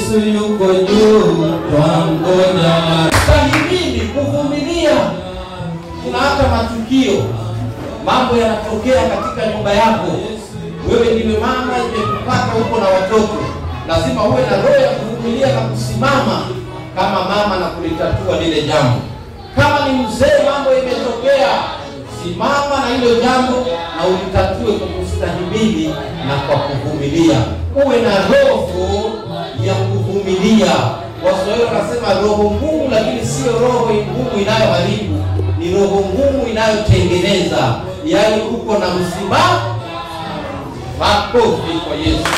Yesu yuko juu, twangoja. Stahimili, kuvumilia. Kuna hata matukio, mambo yanatokea katika nyumba yako. Wewe ndiwe mama, imekupata huko na watoto. Lazima uwe na roho ya kuvumilia na kusimama kama mama na kulitatua lile jambo. Kama ni mzee, mambo imetokea, simama na hilo jambo na ulitatue kwa kustahimili na kwa kuvumilia. Uwe na roho ya kuvumilia. Waswahili wanasema roho ngumu, lakini sio roho ngumu inayoharibu, ni roho ngumu inayotengeneza. Yaani uko na msimamo. Makofi kwa Yesu.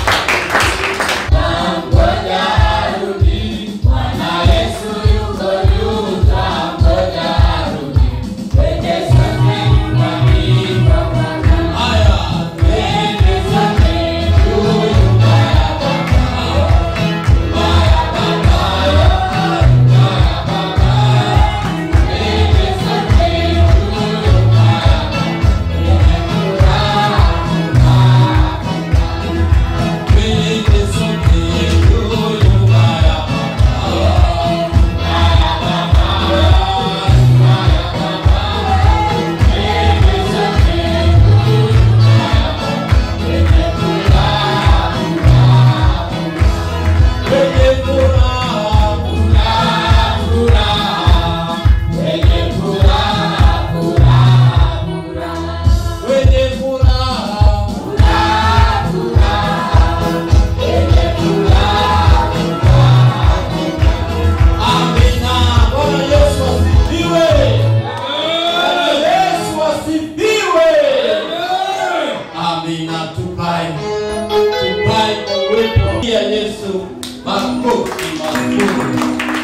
Yesu, makofi mazuri.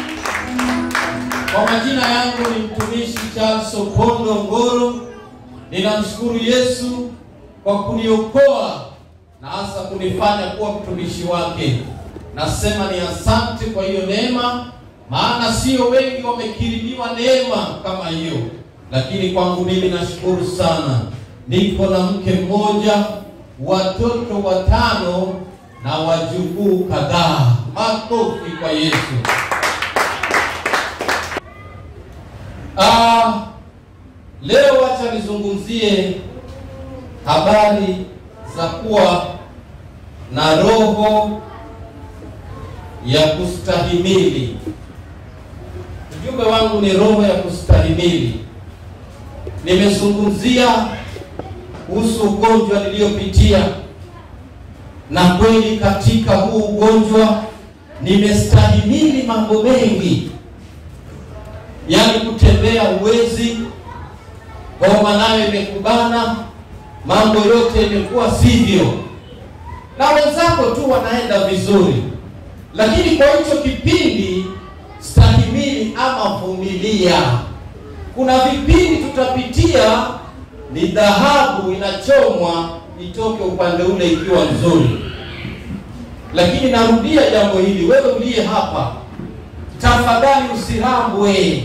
Kwa majina yangu ni mtumishi Charles Opondo Ngoro. Ninamshukuru Yesu kwa kuniokoa na hasa kunifanya kuwa mtumishi wake. Nasema ni asante kwa hiyo neema, maana sio wengi wamekirimiwa neema kama hiyo. Lakini kwangu mimi nashukuru sana. Niko na mke mmoja, watoto 5 na wajukuu kadhaa. Makofi kwa Yesu. Leo acha nizungumzie habari za kuwa na roho ya kustahimili. Ujumbe wangu ni roho ya kustahimili. Nimezungumzia kuhusu ugonjwa niliopitia, na kweli katika huu ugonjwa nimestahimili mambo mengi. Yaani kutembea uwezi, homa nayo imekubana, mambo yote imekuwa sivyo. Na wenzako tu wanaenda vizuri. Lakini kwa hicho kipindi stahimili ama vumilia. Kuna vipindi tutapitia ni dhahabu inachomwa itoke upande ule ikiwa nzuri. Lakini narudia jambo hili, wewe uliye hapa, tafadhali usirambwe.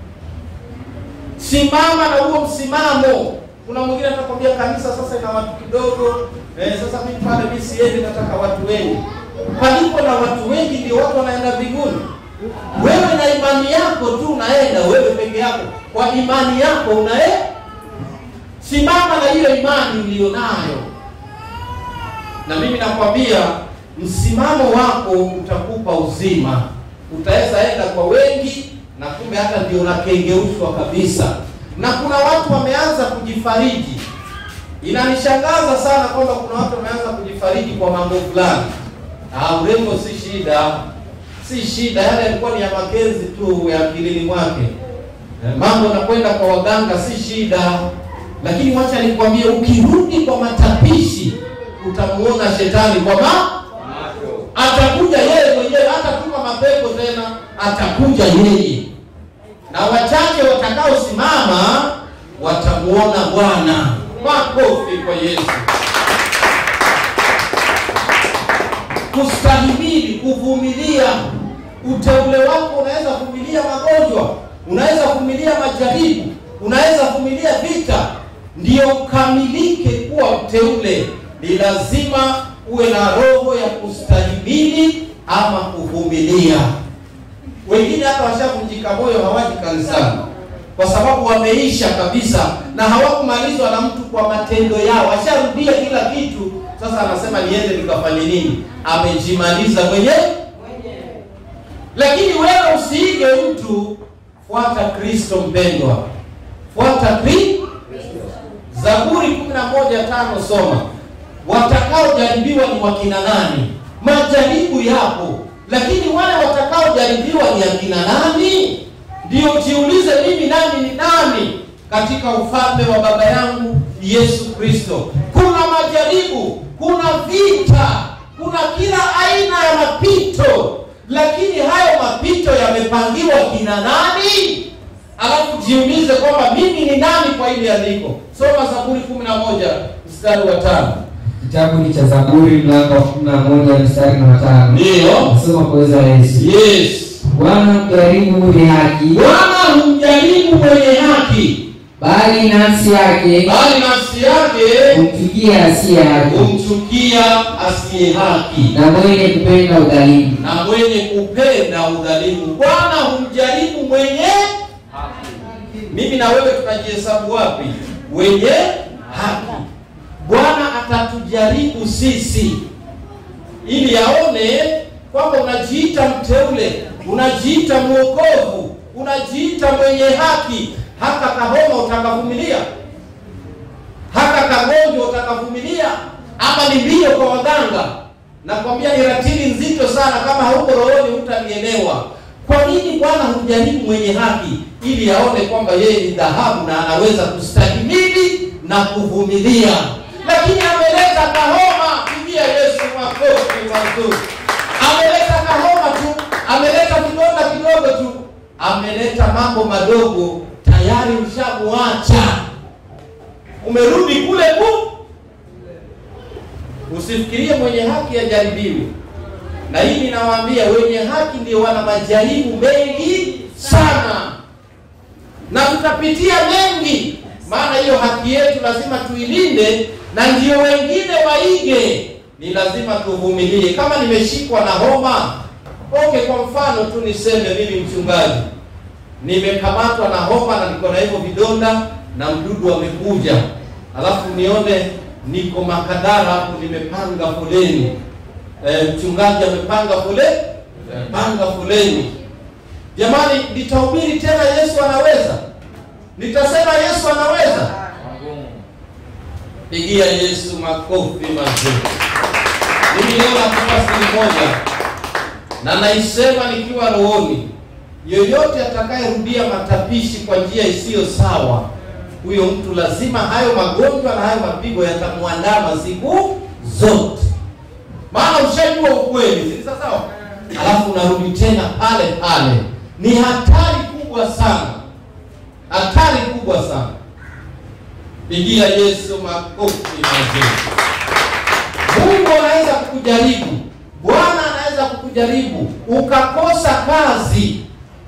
Simama na huo msimamo. Kuna mwingine atakwambia kanisa sasa ina watu kidogo, sasa mimi pale mimi siendi, nataka watu wengi. Palipo na watu wengi ndio watu wanaenda mbinguni. Wewe na imani yako tu unaenda, wewe peke yako. Kwa imani yako unaenda. Simama na hiyo imani ulionayo. Na mimi nakwambia msimamo wako utakupa uzima. Utaweza enda kwa wengi na kumbe hata ndio unakengeushwa kabisa. Na kuna watu wameanza kujifariji. Inanishangaza sana kwamba kuna watu wameanza kujifariji kwa mambo fulani. Urembo si shida. Si shida, yale yalikuwa ni ya mapenzi tu ya akilini mwake. Mambo nakwenda kwa waganga si shida. Lakini wacha nikwambie, ukirudi kwa matapishi utamuona shetani kwa macho. Atakuja yeye mwenyewe, hata tuma mapepo tena, atakuja yeye. Na wachache watakao simama watamuona Bwana. Makofi kwa Yesu. Kustahimili, kuvumilia. Uteule wako unaweza kuvumilia magonjwa, unaweza kuvumilia majaribu, unaweza kuvumilia vita. Ndio ukamilike kuwa mteule, ni lazima uwe na roho ya kustahimili ama kuvumilia. Wengine hata washavunjika moyo, hawaji kanisani kwa sababu wameisha kabisa na hawakumalizwa na mtu kwa matendo yao. Washarudia kila kitu, sasa anasema niende nikafanye nini? Amejimaliza mwenyewe. Lakini wewe usiige mtu, fuata Kristo mpendwa. Fuata Kristo. Zaburi 11:5 soma. Watakaojaribiwa ni wakina nani? Majaribu yapo, lakini wale watakaojaribiwa ni akina nani? Ndio jiulize, mimi nani ni nani katika ufalme wa baba yangu Yesu Kristo? Kuna majaribu, kuna vita, kuna kila aina ya mapito, lakini hayo mapito yamepangiwa kina nani? Alafu jiulize kwamba mimi ni nani kwa ile andiko. Soma Zaburi 11:5. Kitabu ni cha Zaburi mlango wa 11:5. Ndio. Soma kwa uwezo wa Yesu. Yes. Bwana humjaribu mwenye haki. Bwana humjaribu mwenye haki. Bali nafsi yake humchukia asiye haki. Asiye haki. Na mwenye kupenda udhalimu. Bwana humjaribu mwenye haki. Mimi na wewe tunajihesabu wapi? Wenye haki. Bwana atatujaribu sisi ili aone kwamba unajiita mteule, unajiita mwokovu, unajiita mwenye haki. Haka kahoma utakavumilia? Haka kagonjwa utakavumilia? Ama ni mbio kwa waganga? Nakwambia ni ratili nzito sana, kama hauko rohoni hutanielewa. Kwa nini Bwana humjaribu mwenye haki? Ili aone kwamba yeye ni dhahabu na anaweza kustahimili na kuvumilia. Lakini ameleta kahoma, pigia Yesu makofi mazuri. Ameleta kahoma tu, ameleta kidonda kidogo tu, ameleta mambo madogo, tayari ushamuacha. Umerudi kule ku. Usifikirie mwenye haki ajaribiwe. Na hii ninawaambia, wenye haki ndio wana majaribu mengi sana. Na tutapitia mengi, maana hiyo haki yetu lazima tuilinde na ndio wengine waige. Ni lazima tuvumilie. Kama nimeshikwa na homa, kwa mfano tu niseme mimi mchungaji, nimekamatwa na homa na niko na hivyo vidonda na mdudu amekuja. Alafu nione niko Makadara hapo, nimepanga foleni. Mchungaji amepanga foleni. Jamani, nitahubiri tena Yesu anaweza? Nitasema Yesu anaweza? Pigia Yesu makofi mazuri. Mimi leo nakupa siri moja, na naisema nikiwa rohoni. Yoyote atakayerudia matapishi kwa njia isiyo sawa, huyo mtu lazima hayo magonjwa na hayo mapigo yatamwandama siku zote. Maana ushajua ukweli, si sawa? Alafu unarudi tena pale pale. Ni hatari kubwa sana. Hatari kubwa sana. Pigia Yesu makofi mazuri. Mungu anaweza kukujaribu. Bwana anaweza kukujaribu ukakosa kazi.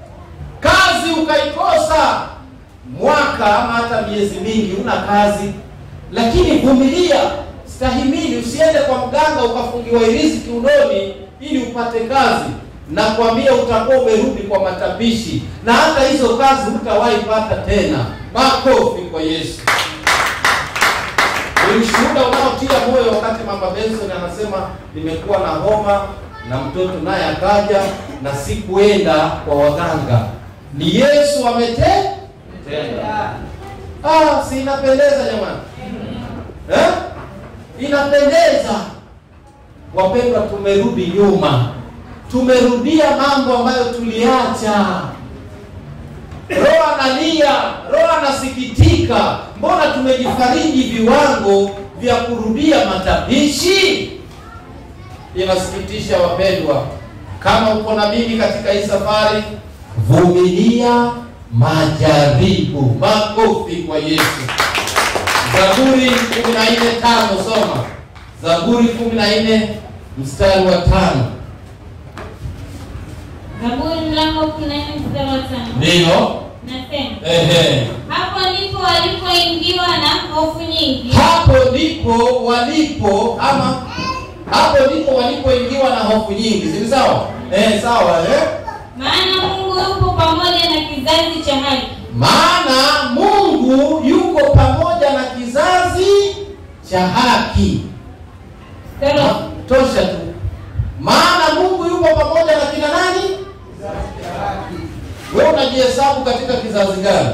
Ukaikosa mwaka ama hata miezi mingi una kazi. Lakini vumilia, stahimili, usiende kwa mganga ukafungiwa irizi kiunoni ili upate kazi. Na kuambia utakuwa umerudi kwa matapishi, na hata hizo kazi hutawahi pata tena. Makofi kwa Yesu. Ni ushuhuda unaotia moyo wakati Mama Benson anasema nimekuwa na homa na mtoto naye akaja na sikuenda kwa waganga. Ni Yesu ametenda. Si inapendeza jamani? Inapendeza. Wapendwa, tumerudi nyuma. Tumerudia mambo ambayo tuliacha. Roho analia, roho anasikitika. Mbona tumejifariji viwango vya kurudia matapishi? Inasikitisha wapendwa. Kama uko na mimi katika hii safari, vumilia majaribu. Makofi kwa Yesu. Zaburi 14:5 soma. Zaburi 14 mstari wa 5. Zaburi mlango 14 mstari wa 5. Ndio. Nasema. Hapo ndipo walipoingiwa na hofu nyingi. Hapo ndipo walipoingiwa na hofu nyingi. Si sawa? Sawa Maana Mungu yupo pamoja na kizazi cha haki. Maana Mungu yuko pamoja na kizazi cha haki. Tosha tu. Maana Mungu yuko pamoja na kina nani? Kizazi cha haki. Wewe unajihesabu katika kizazi gani?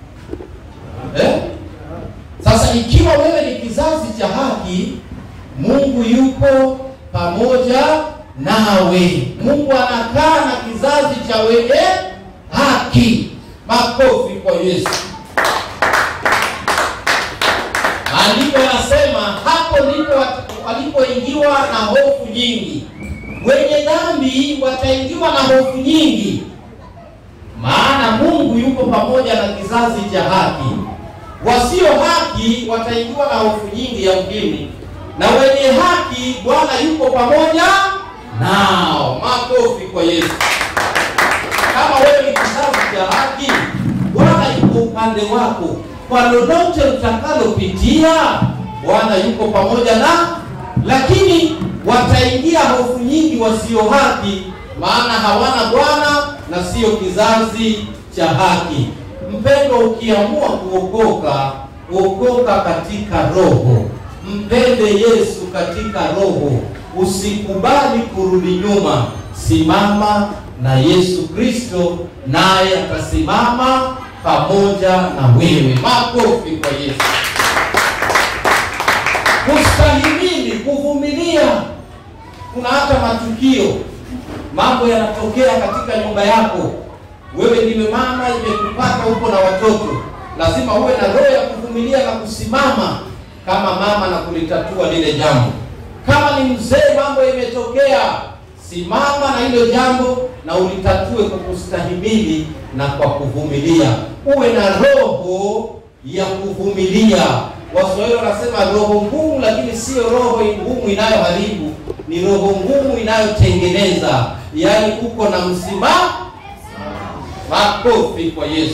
Sasa ikiwa wewe ni kizazi cha haki, Mungu yuko pamoja nawe. Mungu anakaa na kizazi cha wenye haki. Makofi kwa Yesu. Maandiko yanasema hapo ndipo walipoingiwa na hofu nyingi. Wenye dhambi wataingiwa na hofu nyingi. Maana Mungu yuko pamoja na kizazi cha haki. Wasio haki wataingiwa na hofu nyingi ya mjini. Na wenye haki Bwana yuko pamoja nao. Makofi kwa Yesu. Kama wewe ni kizazi cha haki, Bwana yuko upande wako. Kwa lolote utakalopitia, Bwana yuko pamoja na. Lakini wataingia hofu nyingi wasio haki, maana hawana Bwana na sio kizazi cha haki. Mpendo, ukiamua kuokoka, okoka katika roho. Mpende Yesu katika roho. Usikubali kurudi nyuma. Simama na Yesu Kristo, naye atasimama pamoja na wewe. Makofi kwa Yesu. Kustahimili, kuvumilia. Kuna hata matukio, mambo yanatokea katika nyumba yako. Wewe ndiwe mama, imekupata huko na watoto. Lazima uwe na roho ya kuvumilia na kusimama kama mama na kulitatua lile jambo. Kama ni mzee, mambo yametokea, simama na hilo jambo na ulitatue kwa kustahimili na kwa kuvumilia. Uwe na roho ya kuvumilia. Waswahili wanasema roho ngumu, lakini sio roho ngumu inayoharibu, ni roho ngumu inayotengeneza. Yaani uko na msimamo. Makofi kwa Yesu.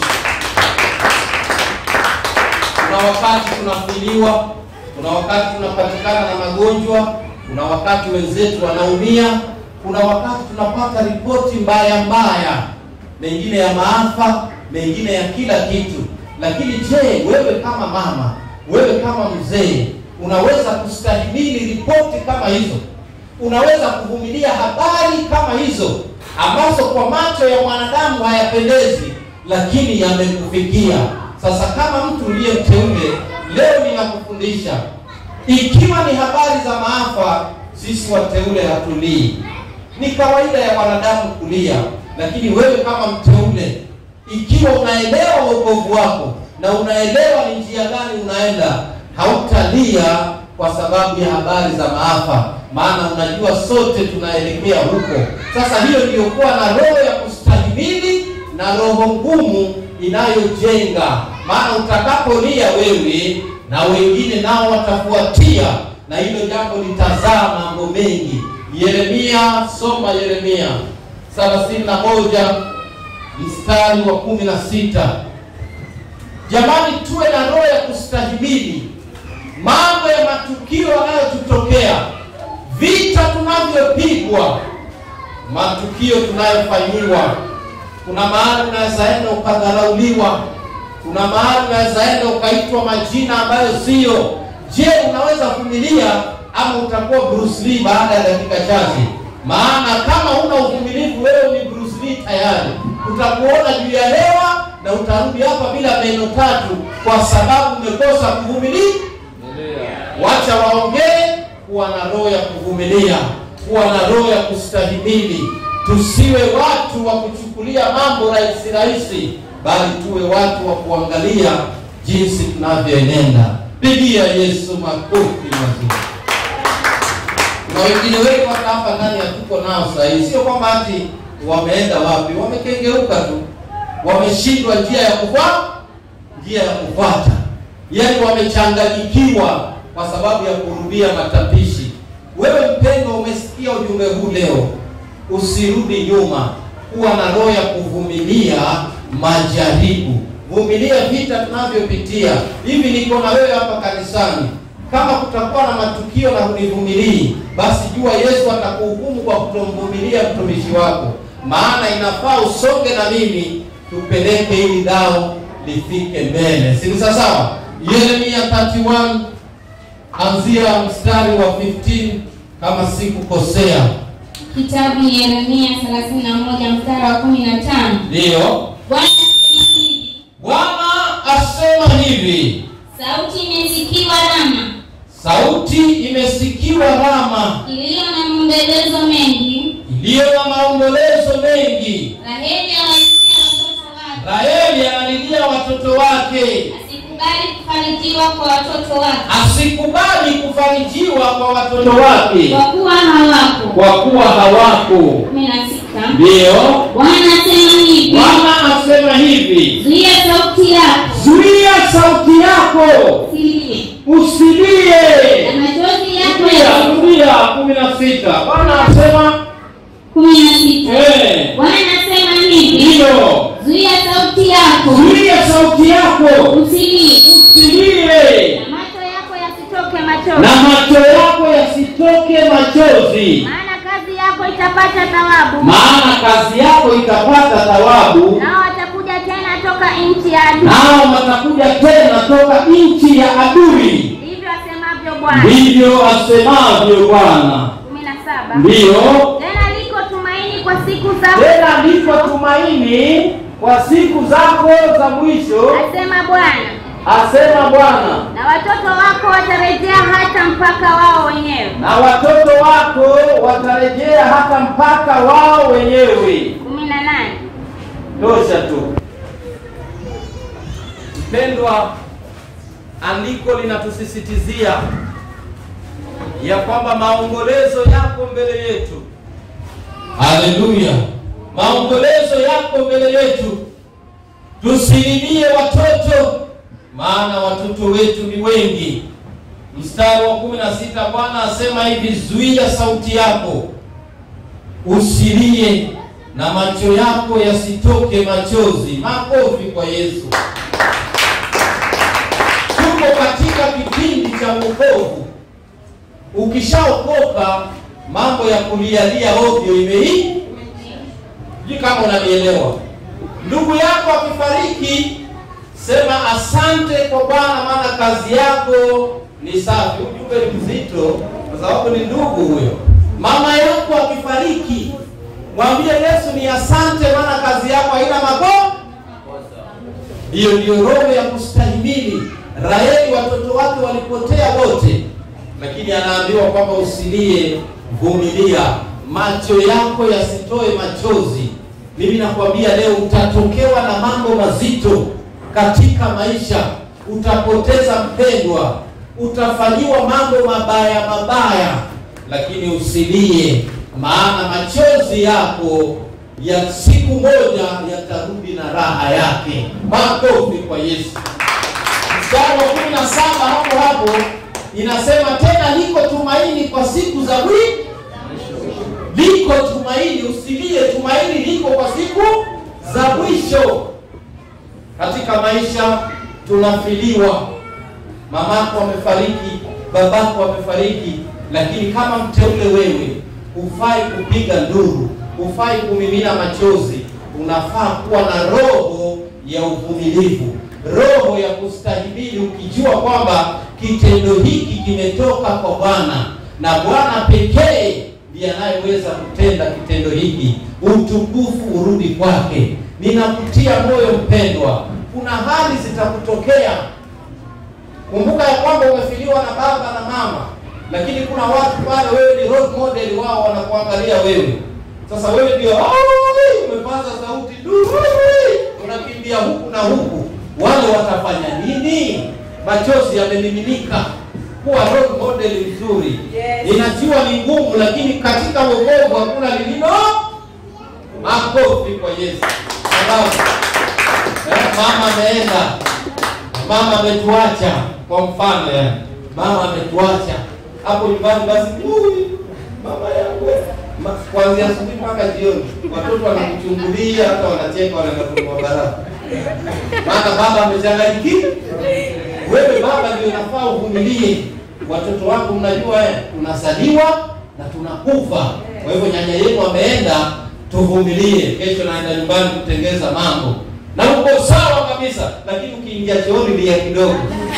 Kuna wakati tunafiliwa, kuna wakati tunapatikana na magonjwa, kuna wakati wenzetu wanaumia, kuna wakati tunapata ripoti mbaya, mengine ya maafa, mengine ya kila kitu. Lakini je, wewe kama mama, wewe kama mzee, unaweza kustahimili ripoti kama hizo? Unaweza kuvumilia habari kama hizo ambazo kwa macho ya mwanadamu hayapendezi, lakini yamekufikia? Sasa kama mtu uliye mteule, leo ninakufundisha, ikiwa ni habari za maafa, sisi wateule hatulii. Ni kawaida ya wanadamu kulia, lakini wewe kama mteule, ikiwa unaelewa wokovu wako na unaelewa ni njia gani unaenda, hautalia kwa sababu ya habari za maafa, maana unajua sote tunaelekea huko. Sasa hiyo ndiyo kuwa na roho ya kustahimili na roho ngumu inayojenga. Maana utakapolia wewe, na wengine nao watafuatia, na hilo jambo litazaa mambo mengi. Yeremia, soma Yeremia 31 mstari wa 16. Jamani, tuwe na roho ya kustahimili mambo ya matukio yanayotutokea, vita tunavyopigwa, matukio tunayofanyiwa. Kuna mahali unaweza enda ukadharauliwa, kuna mahali unaweza enda ukaitwa majina ambayo sio. Je, unaweza kuvumilia ama utakuwa Bruce Lee baada ya dakika chache? Maana kama una uvumilivu, wewe ni Bruce Lee tayari. Utakuona juu ya hewa na utarudi hapa bila meno 3 kwa sababu umekosa kuvumilia. Wacha waongee. Kuwa na roho ya kuvumilia, kuwa na roho ya kustahimili. Tusiwe watu wa kuchukulia mambo rahisi, bali tuwe watu wa kuangalia jinsi tunavyoenenda. Pigia Yesu makofi mazuri. Na wengine wetu hapa ndani hatuko nao sasa hivi. Sio kwamba ati wameenda wapi, wamekengeuka tu, wameshindwa njia ya kufuata. Yaani wamechanganyikiwa kwa sababu ya kurudia matapishi. Wewe mpendwa, umesikia ujumbe huu leo, usirudi nyuma. Kuwa na roho ya kuvumilia majaribu. Vumilia vita tunavyopitia. Hivi niko na wewe hapa kanisani. kama kutakuwa na matukio na hunivumilii, basi jua Yesu atakuhukumu kwa kutomvumilia mtumishi wako. Maana inafaa usonge na mimi tupeleke ili dao lifike mbele. Si sawa? Yeremia 31 anzia mstari wa 15 kama sikukosea. Kitabu Yeremia 31 mstari wa 15. Ndio. Bwana asema hivi. Sauti imesikiwa Rama. Sauti imesikiwa Rama. Iliyo na maombolezo mengi. Iliyo na maombolezo mengi. Raheli analilia watoto wake. Asikubali kufarijiwa kwa watoto wake. Asikubali kufarijiwa kwa watoto wake. Kwa kuwa hawako. Kwa kuwa hawako. 16. Ndio. Bwana asema hivi. Bwana asema hivi. Zuia sauti yako. Zuia sauti yako. Usilie. Usilie. Na machozi yako Rudia 16. Bwana asema 16. Bwana asema hivi. Ndio. Zuia sauti yako. Zuia sauti yako. Usilie. Usilie. Na macho yako yasitoke machozi. Na macho yako yasitoke machozi. Maana kazi yako itapata thawabu. Maana kazi yako itapata thawabu. Nao watakuja tena toka nchi ya adui. Nao watakuja tena toka nchi ya adui. Ndivyo asemavyo Bwana. Ndivyo asemavyo Bwana. 17. Ndio. Tena liko tumaini kwa siku zako. Tena liko tumaini kwa siku zako za mwisho. Asema Bwana. Asema Bwana. Na watoto wako watarejea hata mpaka wao wenyewe. Na watoto wako watarejea hata mpaka wao wenyewe. 18. Tosha tu. Mpendwa, andiko linatusisitizia ya kwamba maombolezo yako mbele yetu. Haleluya. Maombolezo yako mbele yetu. Tusililie watoto, maana watoto wetu ni wengi. Mstari wa 16 Bwana asema hivi, zuia sauti yako. Usilie na macho yako yasitoke machozi. Makofi kwa Yesu. Tuko katika kipindi cha wokovu. Ukishaokoka mambo ya kulialia ovyo imeisha. Je, kama unanielewa? Ndugu yako akifariki, sema asante kwa Bwana, maana kazi yako ni safi. Ujumbe ni mzito kwa sababu ni ndugu huyo. Mama yako akifariki, mwambie Yesu ni asante, maana kazi yako haina makosa. Hiyo ndio roho ya kustahimili. Raheli watoto wake walipotea wote, lakini anaambiwa kwamba usilie, vumilia, macho yako yasitoe machozi. Mimi nakwambia leo utatokewa na mambo mazito katika maisha. Utapoteza mpendwa, utafanyiwa mambo mabaya, lakini usilie, maana machozi yako ya siku moja yatarudi na raha yake. Makofi kwa Yesu. Mstari wa 17 hapo inasema tena liko tumaini kwa siku za mwisho. Liko tumaini, usilie, tumaini liko kwa siku za mwisho. Katika maisha tunafiliwa. Mamako amefariki, babako amefariki, lakini kama mteule wewe hufai kupiga nduru, hufai kumimina machozi. Unafaa kuwa na roho ya uvumilivu, roho ya kustahimili, ukijua kwamba kitendo hiki kimetoka kwa Bwana na Bwana pekee ndiye anayeweza kutenda kitendo hiki, utukufu urudi kwake. Ninakutia moyo mpendwa, kuna hali zitakutokea. Kumbuka ya kwamba umefiliwa na baba na mama, lakini kuna watu pale wewe ni role model wao, wanakuangalia wewe. Sasa wewe ndio umepaza sauti, unakimbia huku na huku. Wale watafanya nini? Machozi yamemiminika. Kuwa role model nzuri. Yes. Inajua ni ngumu, lakini katika wokovu hakuna lililo. Makofi kwa Yesu. Sababu mama ameenda, mama ametuacha, kwa mfano mama ametuacha hapo nyumbani, basi mama yangu kuanzia asubuhi mpaka jioni watoto wanakuchungulia, hata wanacheka, wanaenda kununua barafu. Maana baba amechanganyikiwa. Wewe baba ndio unafaa uvumilie. watoto wangu mnajua tunazaliwa na tunakufa. Kwa hivyo nyanya yenu ameenda, tuvumilie, kesho naenda nyumbani kutengeza mambo. Na uko sawa kabisa, lakini ukiingia chooni lia kidogo.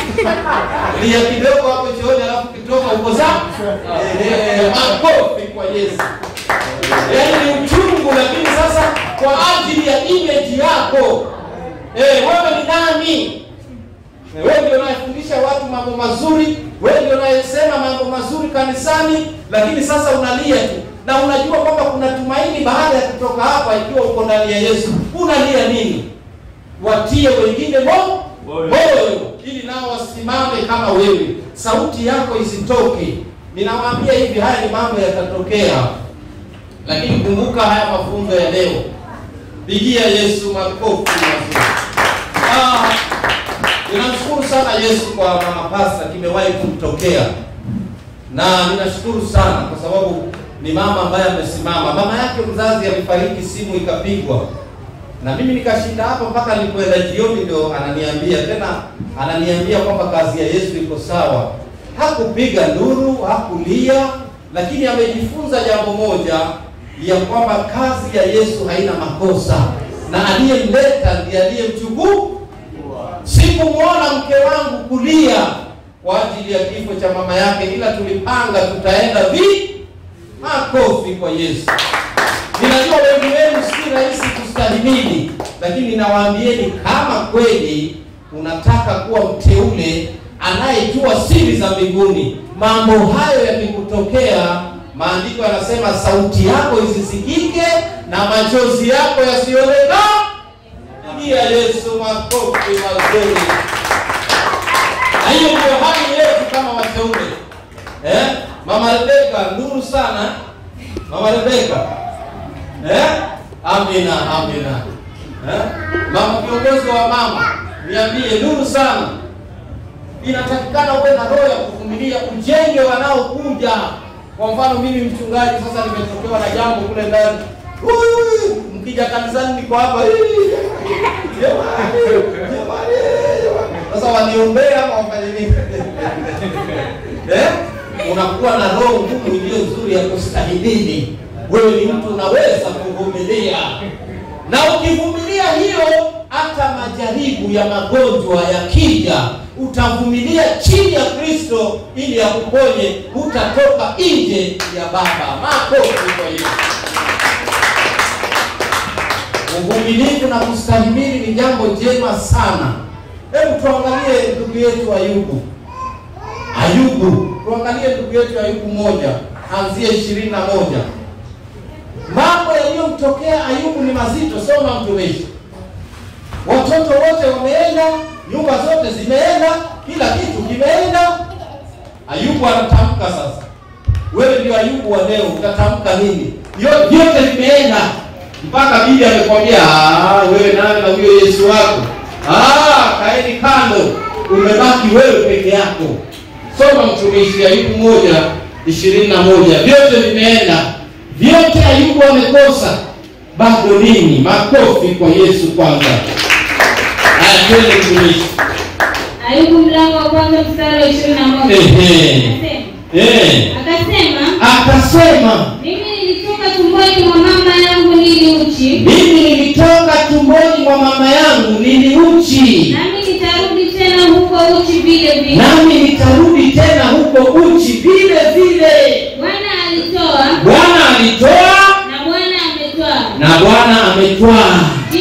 Lia kidogo hapo chooni, alafu kitoka uko sawa. Makofi kwa Yesu. Yaani ni uchungu, lakini sasa kwa ajili ya image yako. Wewe ni nani? Wewe ndio unayefundisha watu mambo mazuri, wewe ndio unayesema mambo mazuri kanisani, lakini sasa unalia tu. Na unajua kwamba kuna tumaini baada ya kutoka hapa ikiwa uko ndani ya Yesu. Unalia nini? Watie wengine moyo ili nao wasimame kama wewe. Sauti yako isitoke. Ninawaambia hivi, haya ni mambo yatatokea. Lakini kumbuka haya mafunzo ya leo. Pigia Yesu makofi mazuri. Ninamshukuru sana Yesu kwa mama pasta, kimewahi kumtokea. Na ninashukuru sana kwa sababu ni mama ambaye amesimama. Mama yake mzazi alifariki, simu ikapigwa. Na mimi nikashinda hapo mpaka nilipoenda jioni, ndio ananiambia kwamba kazi ya Yesu iko sawa. Hakupiga nduru, hakulia, lakini amejifunza jambo moja, ya kwamba kazi ya Yesu haina makosa. Na aliyemleta ndiye aliyemchukua. Sikumuona mke wangu kulia kwa ajili ya kifo cha mama yake, ila tulipanga tutaenda makofi kwa Yesu. Ninajua wengi wenu si rahisi kustahimili, lakini ninawaambieni kama kweli unataka kuwa mteule anayejua siri za mbinguni, mambo hayo yakikutokea, maandiko yanasema sauti yako isisikike na machozi yako yasionekane. Pigia Yesu makofi mazuri. Na hiyo ndio hali yetu kama wateule. Mama Rebeka, nuru sana. Mama Rebeka. Amina. Mama kiongozi wa mama, niambie, nuru sana. Inatakikana uwe na roho ya kuvumilia, ujenge wanaokuja. Kwa mfano mimi mchungaji, sasa nimetokewa na jambo kule ndani. Mkija kanisani niko hapa. Sasa waniombea au wafanye nini? Unakuwa na roho ngumu iliyo nzuri ya kustahimili. Wewe ni mtu unaweza kuvumilia. Na ukivumilia hiyo, hata majaribu ya magonjwa yakija, utavumilia chini ya Kristo ili akuponye, utatoka nje ya Baba. Makofi kwa Yesu. Uvumilivu na kustahimili ni jambo jema sana. Hebu tuangalie ndugu yetu Ayubu. Tuangalie ndugu yetu Ayubu 1, anzia 21. Mambo yaliyomtokea Ayubu ni mazito. Soma mtumishi. Watoto wote wameenda, nyumba zote zimeenda, kila kitu kimeenda. Ayubu anatamka sasa. Wewe ndio Ayubu wa leo, utatamka nini? Yote vimeenda. Mpaka bibi amekwambia, wewe nani na huyo Yesu wako? Kaeni kando, umebaki wewe peke yako. Soma mtumishi, Ayubu 1:21. Vyote vimeenda. Vyote Ayubu amekosa. Bado nini? Makofi kwa Yesu kwanza. Twende mtumishi. Ayubu mlango wa kwanza mstari wa 21. Akasema, mimi nilitoka tumboni mwa mama yangu nili uchi. Nami nitarudi tena huko uchi vile vile. Bwana alitoa na Bwana ametwaa.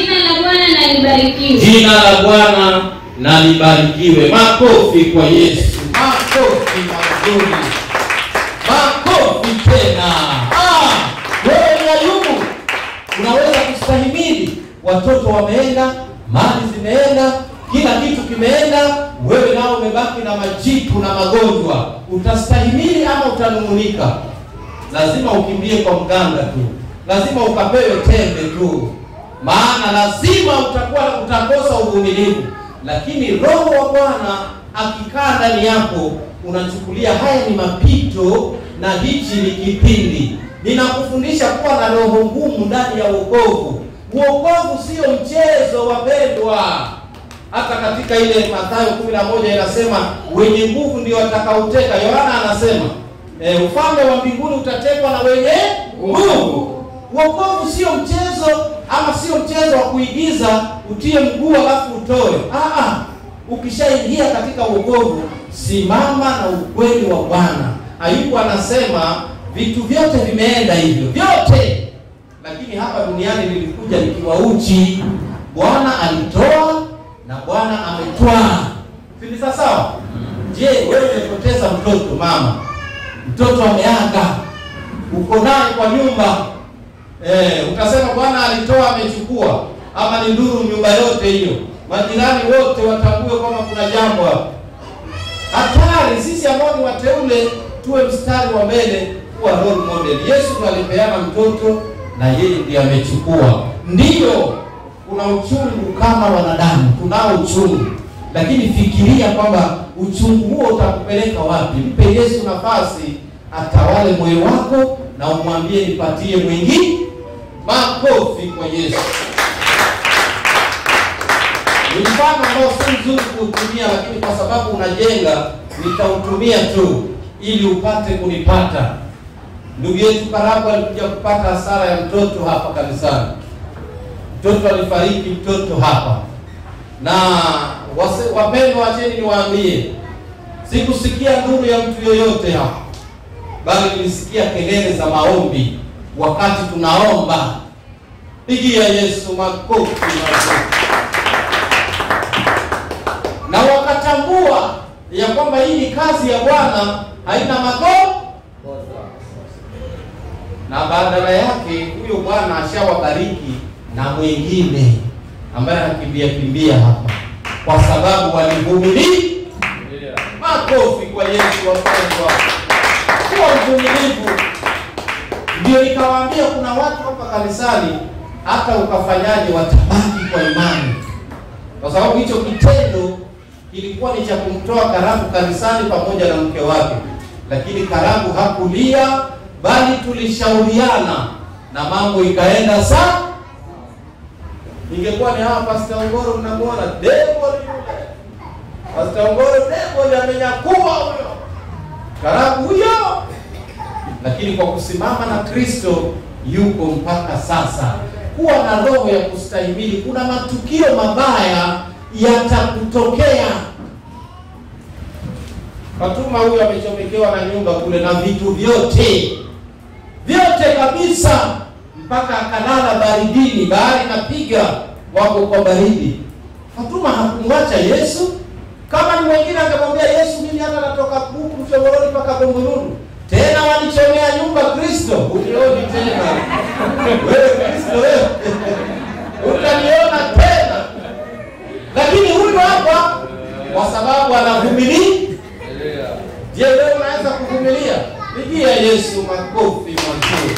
Jina la Bwana na libarikiwe. Makofi kwa Yesu. Makofi mazuri. Makofi tena. Wewe ni Ayubu. Unaweza kustahimili. Watoto wameenda, mali zimeenda, kila kitu kimeenda, wewe nao umebaki na majipu na magonjwa. Utastahimili ama utanung'unika? Lazima ukimbie kwa mganga tu. Lazima ukapewe tembe tu. Maana lazima utakosa uvumilivu. Lakini Roho wa Bwana akikaa ndani yako, unachukulia haya ni mapito na hichi ni kipindi. Ninakufundisha kuwa na roho ngumu ndani ya wokovu. Wokovu sio mchezo wapendwa. Hata katika ile Mathayo 11 inasema wenye nguvu ndio watakaoteka. Yohana anasema ufalme wa mbinguni utatekwa na wenye nguvu. Wokovu sio mchezo, ama sio mchezo wa kuigiza utie mguu alafu utoe. Ukishaingia katika wokovu, simama na ukweli wa Bwana. Ayubu anasema vitu vyote vimeenda hivyo, vyote, lakini hapa duniani nilikuja nikiwa uchi. Bwana alitoa na Bwana ametwaa. Si sawa? Je, wewe umepoteza mtoto mama? Mtoto ameaga, uko naye kwa nyumba. Utasema Bwana alitoa amechukua, ama ni nduru nyumba yote hiyo? Majirani wote watambue kwamba kuna jambo hapo. Hatari. Sisi ambao ni wateule tuwe mstari wa mbele, kuwa role model. Yesu alipeana mtoto na yeye ndiye amechukua. Ndiyo, kuna uchungu kama wanadamu, tunao uchungu, lakini fikiria kwamba uchungu huo utakupeleka wapi. Mpe Yesu nafasi atawale moyo wako na umwambie nipatie mwingi. Makofi kwa Yesu. Ni mfano ambao si mzuri kuutumia, lakini kwa sababu unajenga nitautumia tu ili upate kunipata. Ndugu yetu Karabu alikuja kupata hasara ya mtoto hapa kanisani. Mtoto alifariki, mtoto hapa. Na wapendwa, acheni niwaambie, sikusikia nduru ya mtu yoyote hapa, bali nilisikia kelele za maombi wakati tunaomba. Pigia Yesu makofi. Na wakatambua ya kwamba hii ni kazi ya Bwana, haina makosa. Na badala yake huyo Bwana ashawabariki na mwingine ambaye anakimbia hapa kwa sababu walivumilia. Makofi kwa Yesu wapendwa. Kuwa mvumilivu. Ndio nikawaambia kuna watu hapa kanisani hata ukafanyaje watabaki kwa imani. Kwa sababu hicho kitendo kilikuwa ni cha kumtoa Karabu kanisani pamoja na mke wake. Lakini Karabu hakulia, bali tulishauriana na mambo ikaenda sawa. Ingekuwa ni hawa Pastor Ongoro, mnamuona devil yule. Pastor Ongoro devil amenyakuwa huyo. Karabu huyo. Lakini kwa kusimama na Kristo yuko mpaka sasa. Kuwa na roho ya kustahimili. Kuna matukio mabaya yatakutokea. Fatuma huyo amechomekewa na nyumba kule na vitu vyote. Vyote kabisa. Mpaka akalala baridini, bahari napiga, wako kwa baridi. Fatuma hakumwacha Yesu. Kama ni wengine angemwambia Yesu, mimi hata natoka huku Mchongoroni mpaka Bongolulu. Tena wanichomea nyumba Kristo. Unioni tena. Wewe Kristo wewe. Utaniona tena. Lakini huyu hapa kwa sababu anavumilia. Je, wewe unaweza kuvumilia? Pigia Yesu makofi mazuri.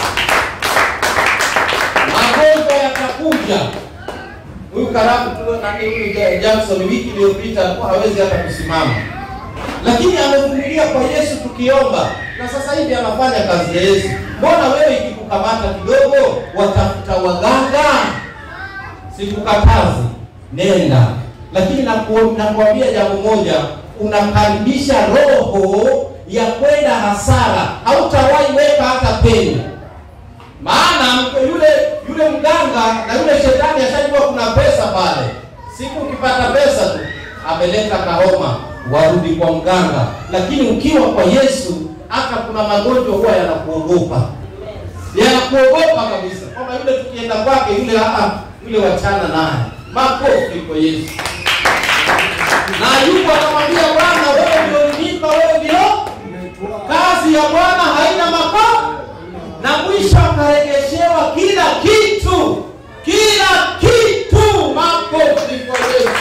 Magonjwa yatakuja. Huyu Karabu tu na huyu Jackson wiki iliyopita alikuwa hawezi hata kusimama. Lakini amevumilia kwa Yesu tukiomba. Na sasa hivi anafanya kazi ya Yesu. Mbona wewe ikikukamata kidogo watafuta waganga? Sikukatazi, nenda. Lakini nakuambia jambo moja, unakaribisha roho ya kwenda hasara. Hautawahi weka hata peni. Maana yule mganga na yule shetani ashajua kuna pesa pale. Siku ukipata pesa tu ameleta kahoma, warudi kwa mganga. Lakini ukiwa kwa Yesu, hata kuna magonjwa huwa yanakuogopa. Yanakuogopa kabisa. Kama yule tukienda kwake yule wachana naye. Makofi kwa Yesu. Na Ayubu akamwambia Bwana, wewe ndio ulinipa, wewe ndio. Kazi ya Bwana haina makosa. Na mwisho akarejeshewa kila kitu. Kila kitu. Makofi kwa Yesu.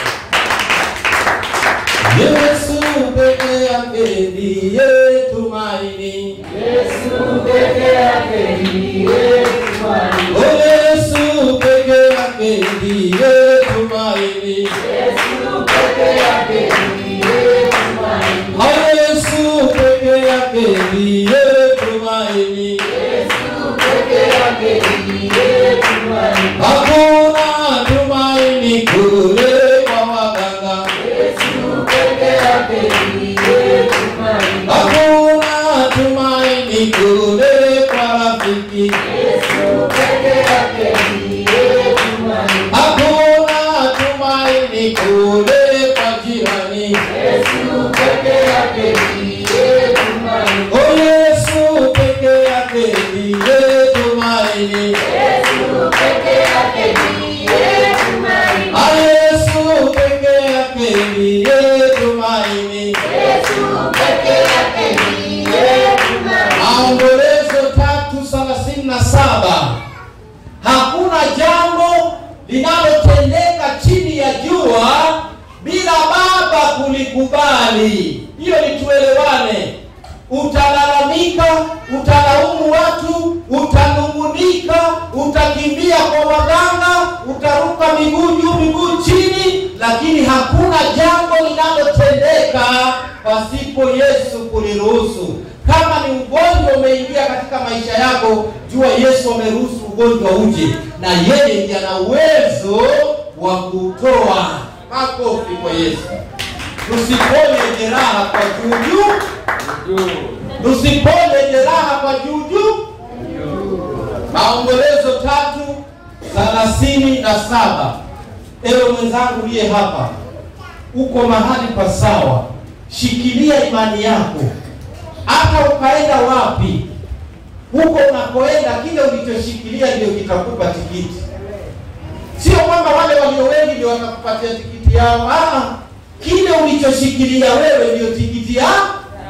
Yesu peke yake ndiye tumaini. Yesu peke yake ndiye tumaini. Yesu peke yake ndiye tumaini. Yesu peke yake ndiye tumaini. Yesu peke yake ndiye tumaini. Yesu peke yake ndiye tumaini. Hakuna tumaini kule kwa jirani. Yesu peke yake ndiye tumaini. Oh, Yesu peke yake ndiye tumaini. Yesu peke yake ndiye tumaini. Ah, Yesu peke yake ndiye tumaini. Yesu peke yake ndiye tumaini. Maombolezo 3:37. Hakuna jambo linalotendeka chini ya jua bila Baba kulikubali. Hiyo ni tuelewane. Utalalamika, utalaumu watu, utanungunika, utakimbia kwa waganga, utaruka miguu juu miguu chini, lakini hakuna jambo linalotendeka pasipo Yesu kuliruhusu. Kama ni ugonjwa umeingia katika maisha yako, jua Yesu ameruhusu ugonjwa uje, na yeye ndiye ana uwezo wa kutoa. Makofi kwa Yesu. Tusiponye jeraha kwa juju. Tusiponye jeraha kwa juju. Maombolezo 3:37. Ewe mwenzangu uliye hapa, uko mahali pasawa. Shikilia imani yako. Hata ukaenda wapi, huko unakoenda kile ulichoshikilia ndio kitakupa tikiti. Sio kwamba wale walio wengi ndio watakupatia tikiti yao. Kile ulichoshikilia wewe ndio tikiti yako.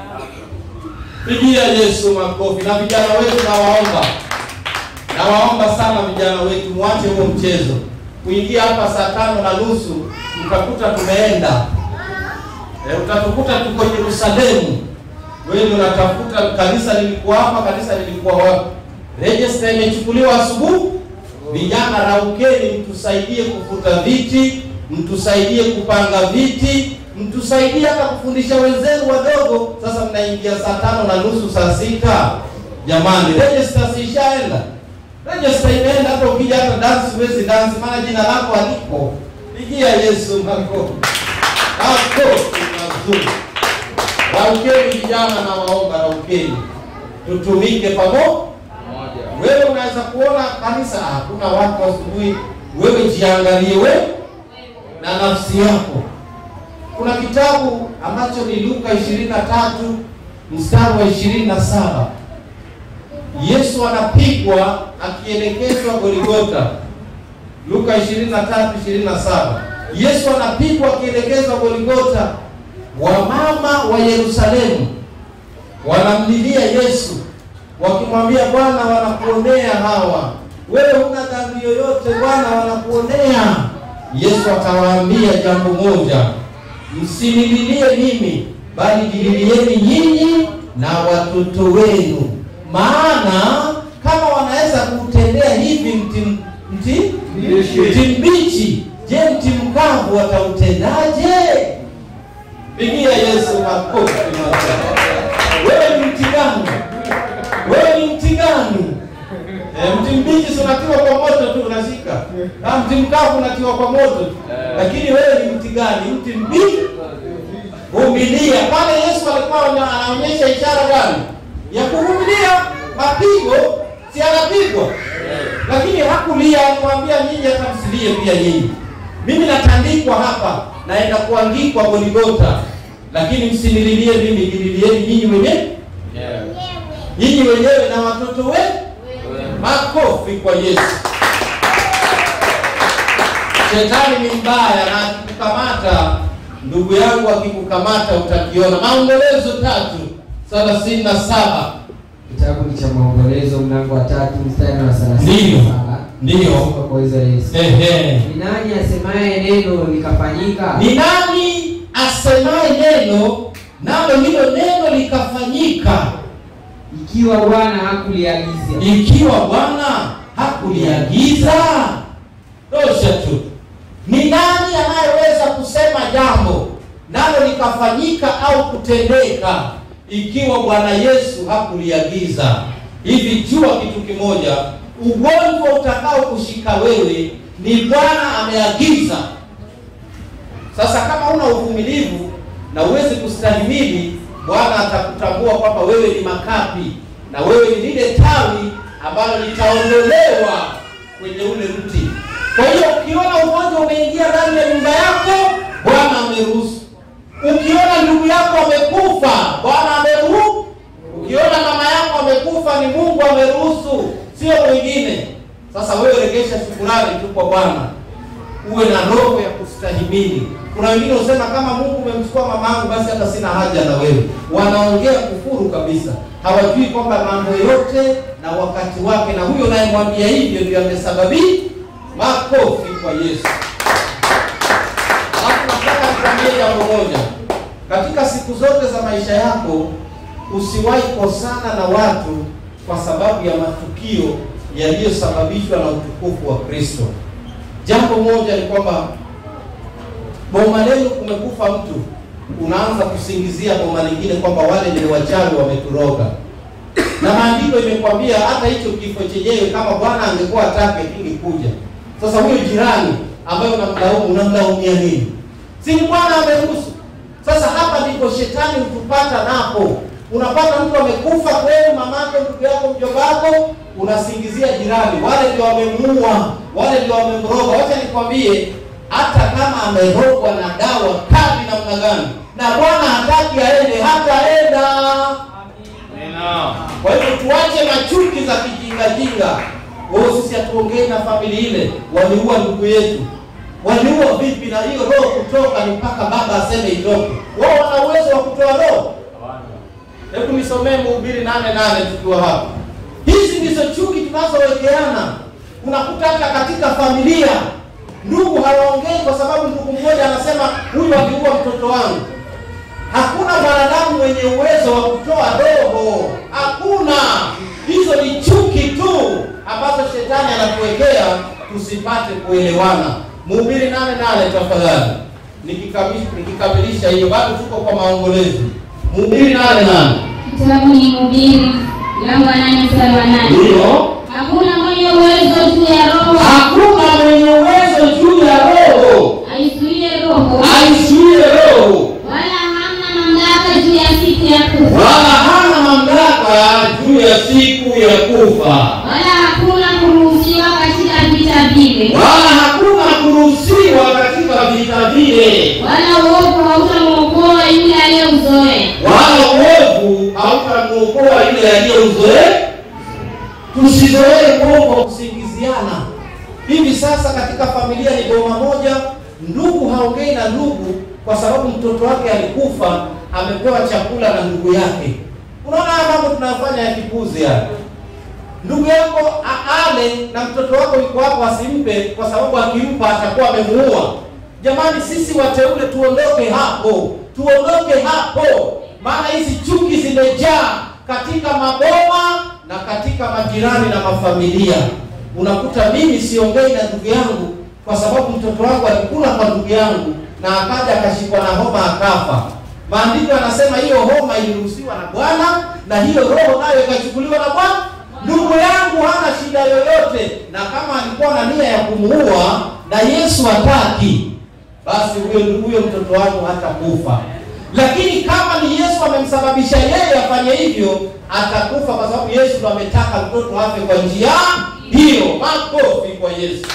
Pigia Yesu makofi. Na vijana wetu nawaomba sana vijana wetu, muache huo mchezo. Kuingia hapa saa 5:30 mtakuta tumeenda. Utatukuta tuko Yerusalemu. Wewe unatafuta kanisa lilikuwa hapa, kanisa lilikuwa wapi? Register imechukuliwa asubuhi. Vijana raukeni, mtusaidie kufuta viti, mtusaidie kupanga viti, mtusaidie hata kufundisha wenzenu wadogo. Sasa mnaingia saa 5:30 saa 6. Jamani, register sishaenda. Register imeenda, hata ukija hata dance huwezi dance maana jina lako halipo. Pigia Yesu makofi. Makofi mazuri. Raukeni vijana, na waomba raukeni. Tutumike pamoja. Wewe unaweza kuona kanisa hakuna watu asubuhi, wewe jiangalie wewe na nafsi yako. Kuna kitabu ambacho ni Luka 23:27. Yesu anapigwa akielekezwa Golgotha. Luka 23:27. Yesu anapigwa akielekezwa Golgotha. Wamama wa Yerusalemu wanamlilia Yesu wakimwambia, Bwana, wanakuonea hawa. Wewe huna dhambi yoyote Bwana, wanakuonea. Yesu akawaambia jambo moja, msinililie mimi, bali jililieni nyinyi na watoto wenu. Maana kama wanaweza kutendea hivi mti mbichi, je, mti mkavu watautendaje? Pigia Yesu makofi. Wewe ni mti gani? Wewe ni mti gani? Mti mbichi unatiwa kwa moto tu unashika. Na mti mkavu unatiwa kwa moto. Lakini wewe ni mti gani? Mti mbichi. Vumilia. Pale Yesu alikuwa anaonyesha ishara gani? Ya kuvumilia mapigo, si anapigwa. Lakini hakulia, alimwambia nyinyi hata msilie pia nyinyi. Mimi natandikwa hapa, naenda kuangikwa Golgotha. Lakini msinililie mimi, jililieni nyinyi wenyewe. Nyinyi wenyewe na watoto wenu. Makofi kwa Yesu. Shetani ni mbaya, na akikukamata, ndugu yangu, akikukamata utakiona. Maombolezo 3:37. Kitabu ni cha Maombolezo mlango wa 3 mstari wa 37. Ndio. Kwa Yesu. Ni nani asemaye neno likafanyika? Ni nani asemaye neno nalo hilo neno likafanyika? Ikiwa Bwana hakuliagiza. Ikiwa Bwana hakuliagiza. Tosha tu. Ni nani anayeweza kusema jambo nalo likafanyika au kutendeka ikiwa Bwana Yesu hakuliagiza? Hivi jua kitu kimoja, ugonjwa utakao kushika wewe ni Bwana ameagiza. Sasa kama una uvumilivu na uwezi kustahimili, Bwana atakutambua kwamba wewe ni makapi na wewe ni lile tawi ambalo litaondolewa kwenye ule mti. Kwa hiyo ukiona ugonjwa umeingia ndani ya nyumba yako, Bwana ameruhusu. Ukiona ndugu yako amekufa, Bwana ameruhusu. Ukiona mama yako amekufa, ni Mungu ameruhusu, sio mwingine. Sasa wewe regesha shukrani tu kwa Bwana. Uwe na roho ya kustahimili. Kuna wengine usema kama Mungu umemchukua mamangu basi hata sina haja na wewe. Wanaongea kufuru kabisa. Hawajui kwamba mambo yote na wakati wake, na huyo anayemwambia hivyo ndio amesababisha. Makofi kwa Yesu. Hapo nataka nikwambie jambo moja. Katika siku zote za maisha yako usiwahi kosana na watu kwa sababu ya matukio yaliyosababishwa na utukufu wa Kristo. Jambo moja ni kwamba boma lenu kumekufa mtu, unaanza kusingizia boma lingine kwamba wale ni wachawi wameturoga. Na maandiko imekwambia hata hicho kifo chenyewe kama Bwana angekuwa atake kingekuja. Sasa huyo jirani ambaye unamlaumia nini? Si Bwana ameruhusu. Sasa hapa ndipo shetani utupata napo. Unapata mtu amekufa kweli, mamake, ndugu yako, mjomba wako, unasingizia jirani. Wale ndio wamemuua, wale ndio wamemroga. Wacha nikwambie, hata kama amerogwa na dawa kali namna gani, na Bwana hataki aende, hataenda. Amina. Kwa hiyo tuache machuki za kijinga. Sisi hatuongei na familia ile, waliua ndugu yetu. Waliua vipi na hiyo roho kutoka ni mpaka baba aseme itoke? Wao wana uwezo wa kutoa roho? Hebu nisomee Mhubiri 8:8 tukiwa hapa. Hizi ndizo chuki tunazowekeana. Unakuta hata katika familia ndugu hawaongei kwa sababu ndugu mmoja anasema huyu aliua mtoto wangu. Hakuna mwanadamu mwenye uwezo wa kutoa roho. Hakuna. Hizo ni chuki tu ambazo shetani anatuwekea tusipate kuelewana. Mhubiri 8:8 tafadhali. Nikikamilisha hiyo bado tuko kwa maombolezi. Mhubiri 8:8. Kitabu ni Mhubiri mlango wa 8 mstari wa 8. Ndio. Hakuna mwenye uwezo juu ya roho. Hakuna mwenye uwezo juu ya roho. Aizuie roho. Aizuie roho. Wala hana mamlaka juu ya siku ya kufa. Wala hana mamlaka juu ya siku ya kufa. Wala hakuna kuruhusiwa katika vita vile. Wala hakuna kuruhusiwa katika vita vile. Wala uovu hautamuokoa yule aliyeuzoea. Wala uovu hautamuokoa yule aliyeuzoea. Tusizoee uovu wa kusingiziana. Hivi sasa katika familia ni boma moja, ndugu haongei na ndugu kwa sababu mtoto wake alikufa, amepewa chakula na ndugu yake. Unaona mambo tunayofanya ya kipuzi hapa. Ndugu yako ale na mtoto wako yuko hapo asimpe kwa sababu akimpa atakuwa amemuua. Jamani, sisi wateule tuondoke hapo. Tuondoke hapo. Maana hizi chuki zimejaa katika maboma na katika majirani na mafamilia. Unakuta mimi siongei na ndugu yangu kwa sababu mtoto wangu alikula kwa ndugu yangu na akaja akashikwa na homa akafa. Maandiko yanasema hiyo homa iliruhusiwa na Bwana na hiyo roho nayo ikachukuliwa na Bwana. Ndugu yangu hana shida yoyote, na kama alikuwa na nia ya kumuua na Yesu hataki, basi huyo mtoto wangu hatakufa. Lakini kama ni Yesu amemsababisha yeye afanye hivyo, atakufa kwa sababu Yesu ndo ametaka mtoto afe kwa njia hiyo. Makofi kwa Yesu.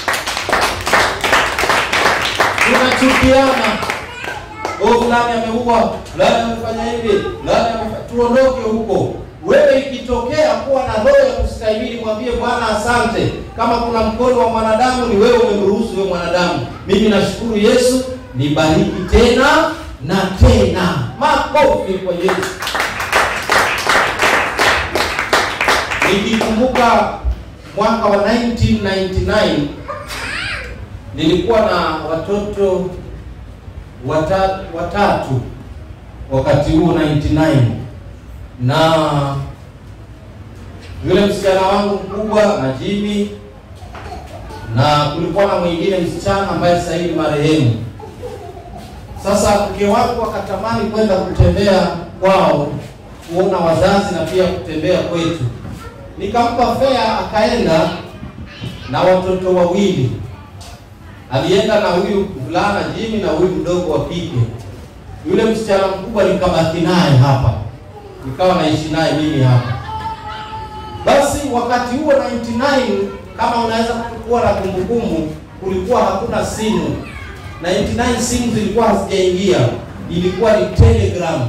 Tunachukiana. Fulani ameua, fulani amefanya hivi, fulani amefanya. Tuondoke huko. Wewe ikitokea kuwa na roho ya kustahimili, mwambie Bwana asante. Kama kuna mkono wa mwanadamu ni wewe umemruhusu wewe mwanadamu. Mimi nashukuru Yesu, nibariki tena na tena. Makofi kwa Yesu. Nikikumbuka mwaka wa 1999 nilikuwa na watoto watatu wakati huo 99, na yule msichana wangu mkubwa na Jimmy, na kulikuwa na mwingine msichana ambaye sasa hivi marehemu. Sasa mke wangu akatamani kwenda kutembea kwao kuona wazazi na pia kutembea kwetu. Nikampa fea akaenda na watoto wawili. Alienda na huyu mvulana Jimmy na huyu mdogo wa kike. Yule msichana mkubwa nikabaki naye hapa. Nikawa naishi naye mimi hapa. Basi wakati huo 99, kama unaweza kuwa na kumbukumbu, kulikuwa hakuna simu. 99 simu zilikuwa hazijaingia, ilikuwa ni telegram.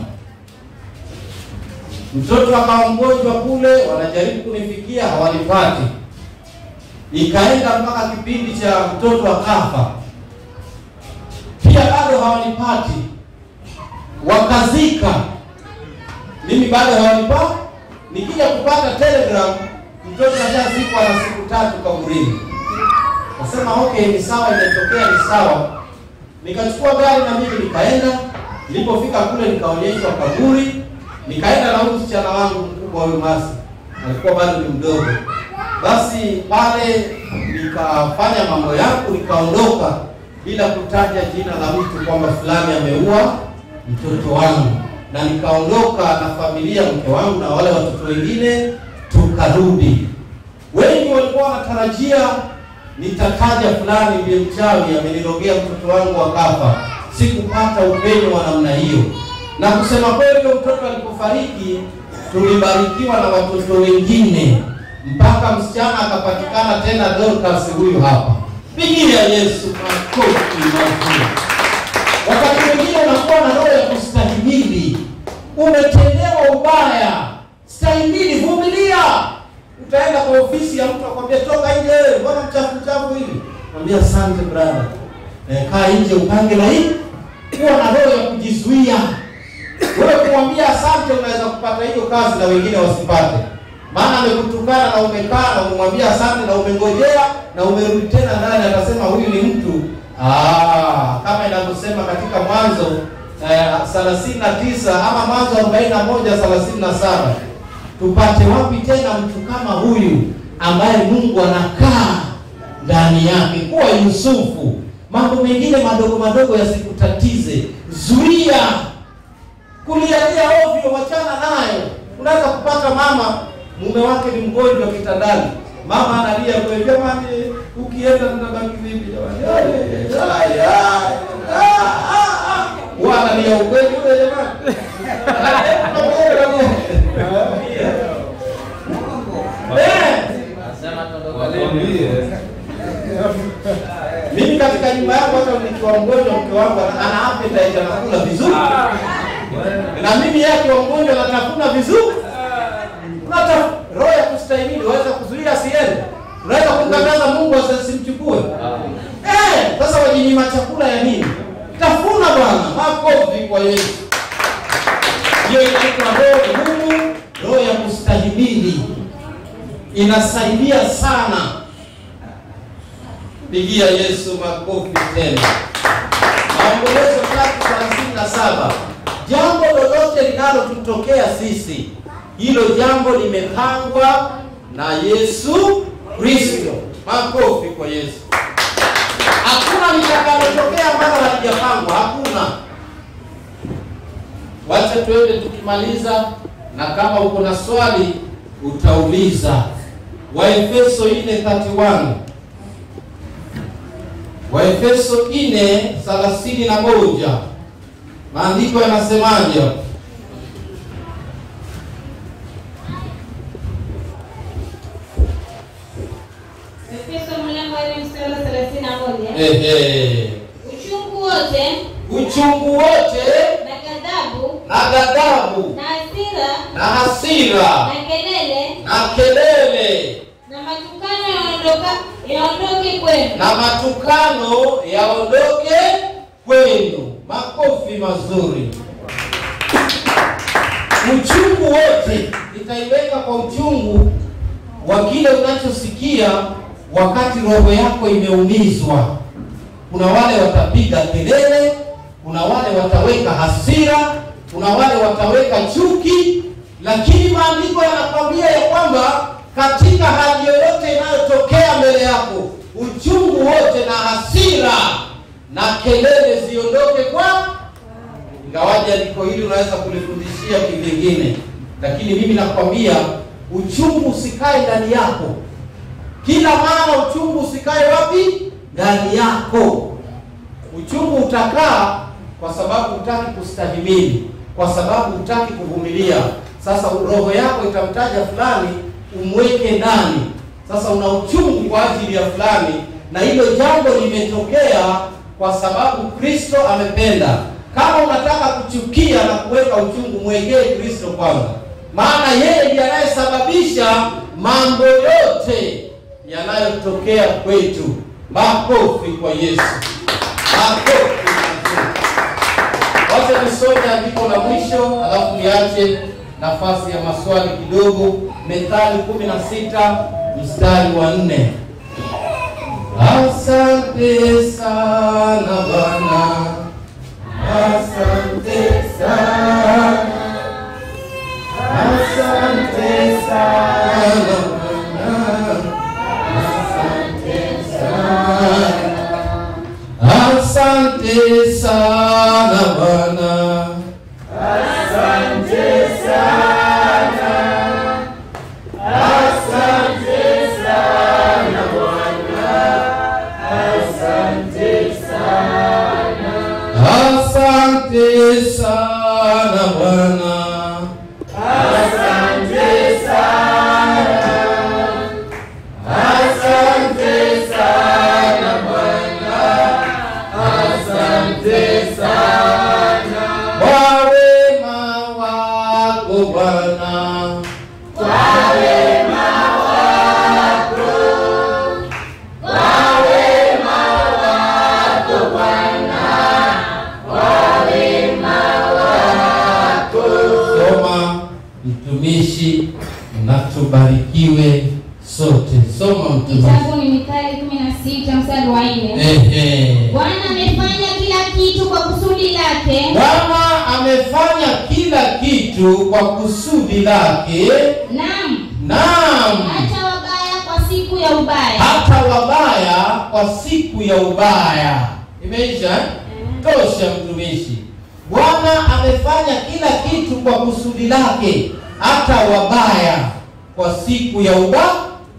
Mtoto akawa mgonjwa kule, wanajaribu kunifikia, hawanipati. Ikaenda mpaka kipindi cha mtoto akafa, pia bado hawanipati. Wakazika, mimi bado hawanipati. Nikija kupata telegram, mtoto anashazikwa na siku 3 kaburini. Nasema okay, ni sawa, imetokea, ni sawa. Nikachukua gari na mimi nikaenda. Nilipofika kule nikaonyeshwa kaburi. Nikaenda na huyu msichana wangu mkubwa, huyu Masi, alikuwa bado ni mdogo. Basi pale nikafanya mambo yangu, nikaondoka bila kutaja jina la mtu kwamba fulani ameua mtoto wangu, na nikaondoka na familia, mke wangu na wale watoto wengine, tukarudi. Wengi walikuwa wanatarajia nitataja fulani ndiye mchawi amenirogea mtoto wangu akafa. Sikupata upenyo wa namna hiyo. Na kusema kweli, mtoto alipofariki tulibarikiwa na watoto wengine mpaka msichana akapatikana tena, Dorcas huyu hapa. Pigia Yesu makofi mazuri. Wakati mwingine unakuwa na roho ya kustahimili. Umetendewa ubaya, stahimili, vumilia. Utaenda kwa ofisi ya mtu akwambia toka nje, mbona mchafu hivi? Mwambie asante brother. Kaa nje upange na hii. Kuwa na roho ya kujizuia. Wewe kumwambia asante, unaweza kupata hiyo kazi na wengine wasipate. Maana amekutukana na umekaa na umwambia asante na umengojea na umerudi tena ndani, atasema huyu ni mtu. Kama inavyosema katika Mwanzo 39 ama Mwanzo 41:37. Tupate wapi tena mtu kama huyu ambaye Mungu anakaa ndani yake? Kuwa Yusufu. Mambo mengine madogo madogo yasikutatize. Zuia kulialia ovyo, wachana nayo. Unaweza kupata mama, mume wake ni mgonjwa kitandani. Mama analia kwa jamani, ukienda tunabaki vipi jamani? Wanalia ukweli yule jamani. Mimi katika nyumba yangu hata nikiwa mgonjwa, mke wangu ana appetite, anakula vizuri. Na mimi yake wa mgonjwa anatafuna vizuri. Unataka roho ya kustahimili, waweza kuzuia asiende. Unaweza kumkataza Mungu asimchukue. Sasa wajinyima chakula ya nini? Tafuna bwana. Makofi kwa Yesu. Hiyo inaitwa roho ngumu, roho ya kustahimili. Inasaidia sana. Pigia Yesu makofi tena. Maombolezo 3:37. Jambo lolote linalotutokea sisi, hilo jambo limepangwa na Yesu Kristo. Makofi kwa Yesu. Hakuna litakalotokea ambalo halijapangwa, hakuna. Wacha tuende tukimaliza, na kama uko na swali utauliza. Waefeso 4:31. Waefeso 4:31. Maandiko yanasemaje? Efeso mlango wa 4:31. Uchungu wote na ghadhabu na hasira na kelele na matukano yaondoke kwenu. Makofi mazuri. Uchungu wote itaiweka kwa uchungu wa kile unachosikia wakati roho yako imeumizwa. Kuna wale watapiga kelele, kuna wale wataweka hasira, kuna wale wataweka chuki, lakini maandiko yanakwambia ya kwamba katika hali yoyote inayotokea mbele yako, uchungu wote na hasira na kelele ziondoke kwa. Ingawaje andiko hili unaweza kulifundishia kivingine, lakini mimi nakwambia uchungu usikae ndani yako. Kila mara uchungu usikae wapi? Ndani yako. Uchungu utakaa kwa sababu hutaki kustahimili, kwa sababu hutaki kuvumilia. Sasa roho yako itamtaja fulani umweke ndani. Sasa una uchungu kwa ajili ya fulani, na hilo jambo limetokea kwa sababu Kristo amependa. Kama unataka kuchukia na kuweka uchungu, mwekee Kristo kwanza, maana yeye ndiye anayesababisha mambo yote yanayotokea kwetu. Makofi kwa Yesu. Makofi. Wacha nisome andiko la mwisho, alafu niache nafasi ya maswali kidogo. Methali 16 mstari wa 4. Asante sana Bwana, asante sana, asante sana Bwana, asante sana, asante sana Bwana, asante sana, asante sana Bwana, asante sana, asante sana Bwana, asante sana, asante sana Bwana, asante sana kwa wema wako Bwana, kwa wema wako, kwa wema wako Bwana, kwa wema wako. Soma mtumishi, na tubarikiwe sote. Soma mtumishi. Kitabu ni Mithali 16 mstari wa 4. Bwana amefanya kila kitu kwa kusudi lake. Bwana amefanya kila kitu kwa kusudi lake. Naam. Hata wabaya kwa siku ya ubaya. Hata wabaya kwa siku ya ubaya. Imeisha? Tosha mtumishi. Bwana amefanya kila kitu kwa kusudi lake, hata wabaya kwa siku ya ubaya.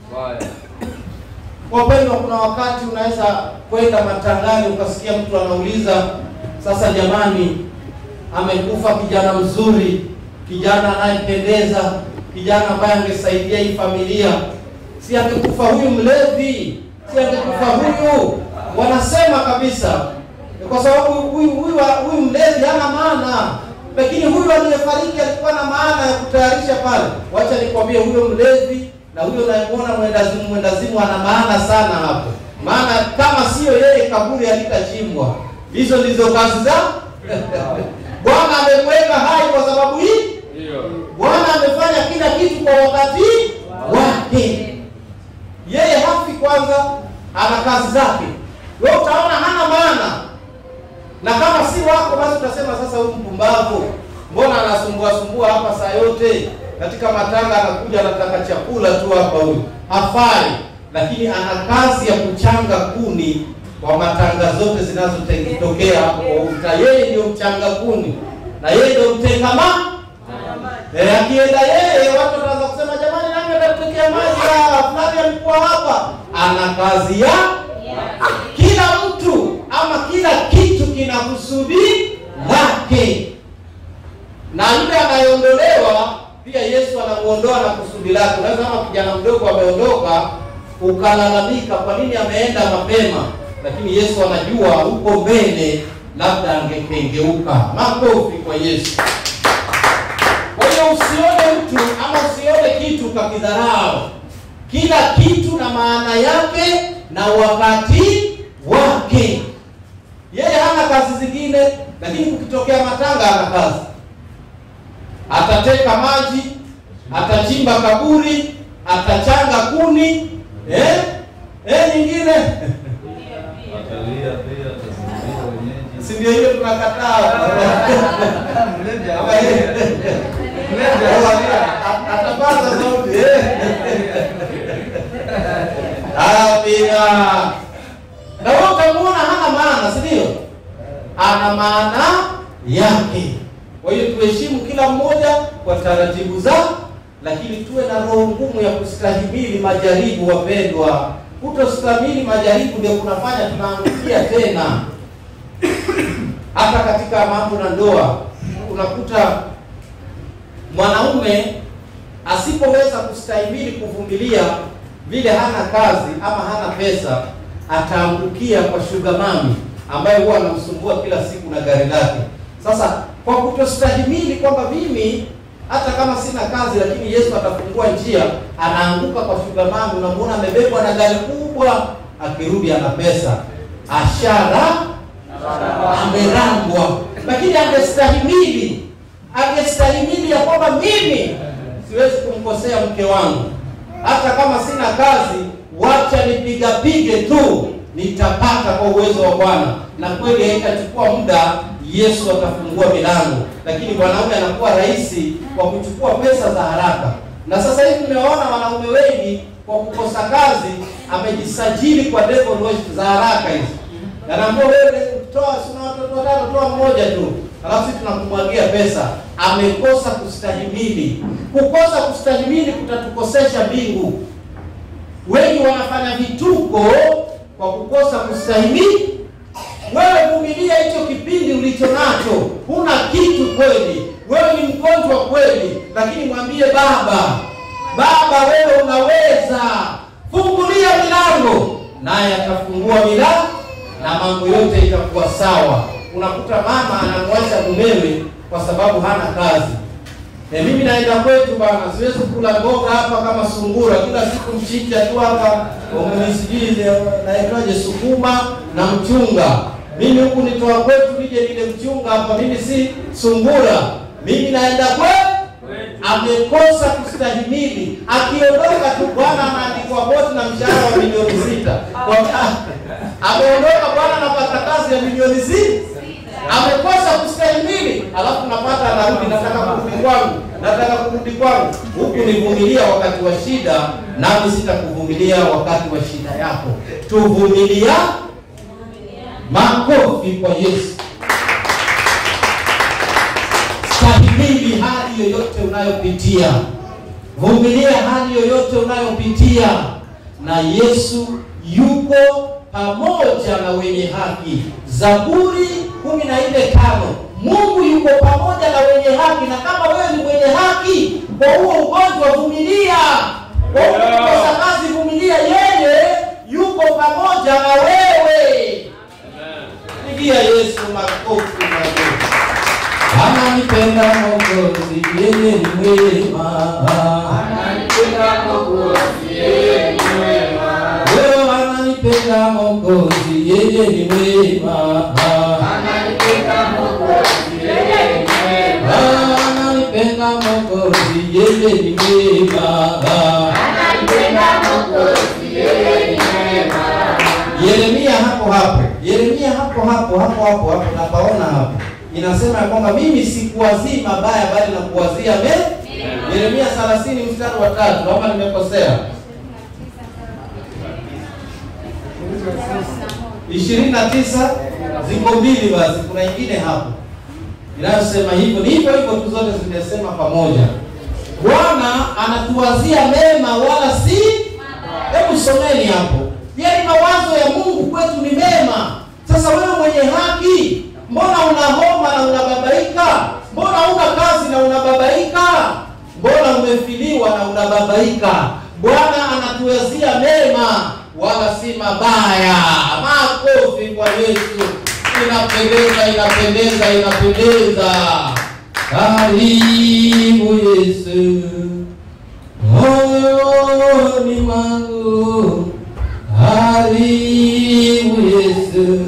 Wapendwa, kuna wakati unaweza kwenda matangani ukasikia mtu anauliza, sasa jamani, amekufa kijana mzuri, kijana anayependeza, kijana ambaye angesaidia hii familia, si angekufa huyu mlevi, si angekufa huyu. Wanasema kabisa kwa sababu huyu mlevi hana maana, lakini huyu aliyefariki alikuwa na maana ya kutayarisha pale. Wacha nikwambie, huyo mlevi na huyo unayemwona mwendazimu ana maana sana hapo. Maana kama sio yeye kaburi halitachimbwa. Hizo ndizo kazi za Bwana. Amemweka hai kwa sababu hii. Bwana amefanya kila kitu kwa wakati wake. Yeye hafi kwanza, ana kazi zake. Wewe utaona hana maana, na kama si wako basi utasema sasa huyu mpumbavu, mbona anasumbua hapa saa yote? Katika matanga anakuja anataka chakula tu hapa, huyu hafai. Lakini ana kazi ya kuchanga kuni kwa matanga zote zinazotokea hapo. Yeye ndio mchanga kuni na yeye ndio mtengama. Akienda yeye, watu wanaanza kusema jamani, nani atatekea maji? Fulani alikuwa hapa. Ana kazi ya kila mtu ama kila kitu kina kusudi lake, na yule anayeondolewa pia Yesu anamuondoa na kusudi lake. Unaweza kama kijana mdogo ameondoka ukalalamika kwa nini ameenda mapema, lakini Yesu anajua huko mbele labda angekengeuka. Makofi kwa Yesu. Kwa hiyo usione mtu ama usione kitu kakidharau. Kila kitu na maana yake na wakati wake. Yeye hana kazi zingine, lakini ukitokea matanga ana kazi. Atateka maji, atachimba kaburi, atachanga kuni, nyingine si ndio hiyo tunakataa. Atapata sauti. Amina. Na wewe utamuona hana maana, si ndio? Ana maana yake. Kwa hiyo tuheshimu kila mmoja kwa taratibu zake, lakini tuwe na roho ngumu ya kustahimili majaribu. Wapendwa, kutostahimili majaribu ndio kunafanya tunaangukia tena. Hata katika mambo na ndoa unakuta mwanaume asipoweza kustahimili kuvumilia vile hana kazi ama hana pesa, ataangukia kwa sugar mami ambaye huwa anamsumbua kila siku na gari lake. Sasa kwa kutostahimili kwamba mimi hata kama sina kazi lakini Yesu atafungua njia, anaanguka kwa sugar mami. Unamuona amebebwa na gari kubwa, akirudi ana pesa, amerambwa. Lakini angestahimili ya kwamba mimi siwezi kumkosea mke wangu, hata kama sina kazi, wacha nipigapige tu, nitapata kwa uwezo wa Bwana. Na kweli haitachukua muda, Yesu atafungua milango. Lakini wanaume anakuwa rahisi kwa kuchukua pesa za haraka. Na sasa hivi nimeona wanaume wengi kwa kukosa kazi amejisajili kwa devil worship za haraka hizi. Anaambia wewe toa, sina watoto watatu, toa mmoja tu, alafu tunakumwagia pesa. Amekosa kustahimili. Kukosa kustahimili kutatukosesha mbingu. Wengi wanafanya vituko kwa kukosa kustahimili. Wewe vumilia hicho kipindi ulicho nacho. Huna kitu kweli, wewe ni mgonjwa kweli, lakini mwambie Baba, wewe unaweza. Fungulia milango, naye atafungua milango na mambo yote itakuwa sawa. Unakuta mama anamwacha mumewe kwa sababu hana kazi. Mimi naenda kwetu bana, siwezi kula mboga hapa kama sungura kila siku, mchicha tu hapa, sijui naitwaje, sukuma na mchunga. Mimi huku nitoa kwetu nije nile mchunga hapa, mimi si sungura. Mimi naenda kwetu. Amekosa kustahimili. Akiondoka tu Bwana anaandikwa boti na mshahara wa milioni 6. Ameondoka Bwana anapata kazi ya milioni 6. Amekosa kustahimili. Alafu napata anarudi, nataka kurudi kwangu. Huku nivumilia wakati wa shida, nami sitakuvumilia wakati wa shida yako. Tuvumilia. Makofi kwa Yesu. Stahimili hali yoyote unayopitia. Vumilia hali yoyote unayopitia. Na Yesu yuko pamoja na wenye haki. Zaburi 14:5. Mungu yuko pamoja na wenye haki. Na kama wewe ni mwenye haki, kwa huo ugonjwa vumilia. Kwa kukosa kazi vumilia, yeye yuko pamoja na wewe. Pigia Yesu makofi mazuri. Ananipenda Mwokozi, yeye ni mwema. Ananipenda Mwokozi, yeye ni mwema. Wewe ananipenda Mwokozi, yeye ni mwema. Ananipenda Mwokozi, yeye ni mwema. Ananipenda Mwokozi, yeye ni mwema. Ananipenda Mwokozi, yeye ni mwema. Yeremia hapo napaona hapo. Inasema kwamba mimi sikuwazii mabaya bali na kuwazia mema. Yeremia 30:3. Naomba nimekosea. 29 ziko mbili basi, kuna nyingine hapo inayosema hivyo. Ni hivyo tu, zote zimesema pamoja. Bwana anatuwazia mema wala si mabaya. Hebu someni hapo. Yaani mawazo ya Mungu kwetu ni mema. Sasa wewe mwenye haki, mbona una homa na unababaika? Mbona una kazi na unababaika? Mbona umefiliwa na unababaika? Bwana anatuwazia mema wala si mabaya. Makofi kwa Yesu. Inapendeza. Karibu Yesu, moyoni mwangu. Karibu Yesu,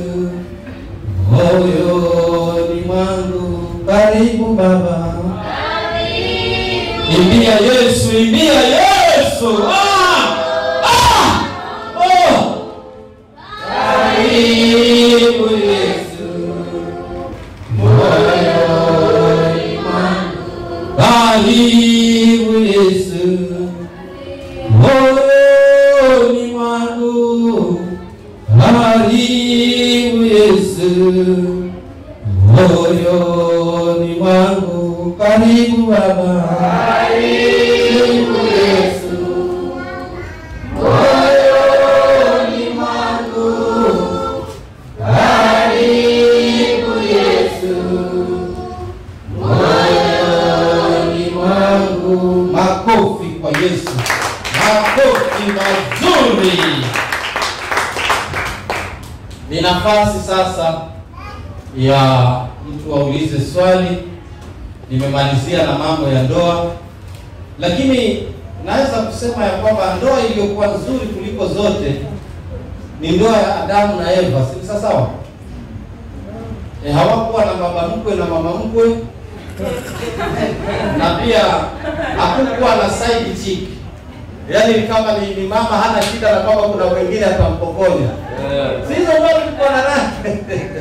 moyoni mwangu. Karibu Baba. Imbia Yesu. Karibu Yesu, moyoni mwangu. Karibu Yesu, moyoni mwangu. Karibu Yesu, moyoni mwangu. Karibu Baba. Karibu Yesu, moyoni mwangu. Karibu Yesu, moyoni mwangu. Makofi. Ni nafasi sasa ya mtu aulize swali. Nimemalizia na mambo ya ndoa, lakini naweza kusema ya kwamba ndoa iliyokuwa nzuri kuliko zote ni ndoa ya Adamu na Eva. Si sawa? Hawakuwa na baba mkwe na mama mkwe, na pia hakukuwa na side chick. Yaani kama ni mama hana shida na kama kuna wengine atampokonya. Sisi ndio tulikuwa na nani?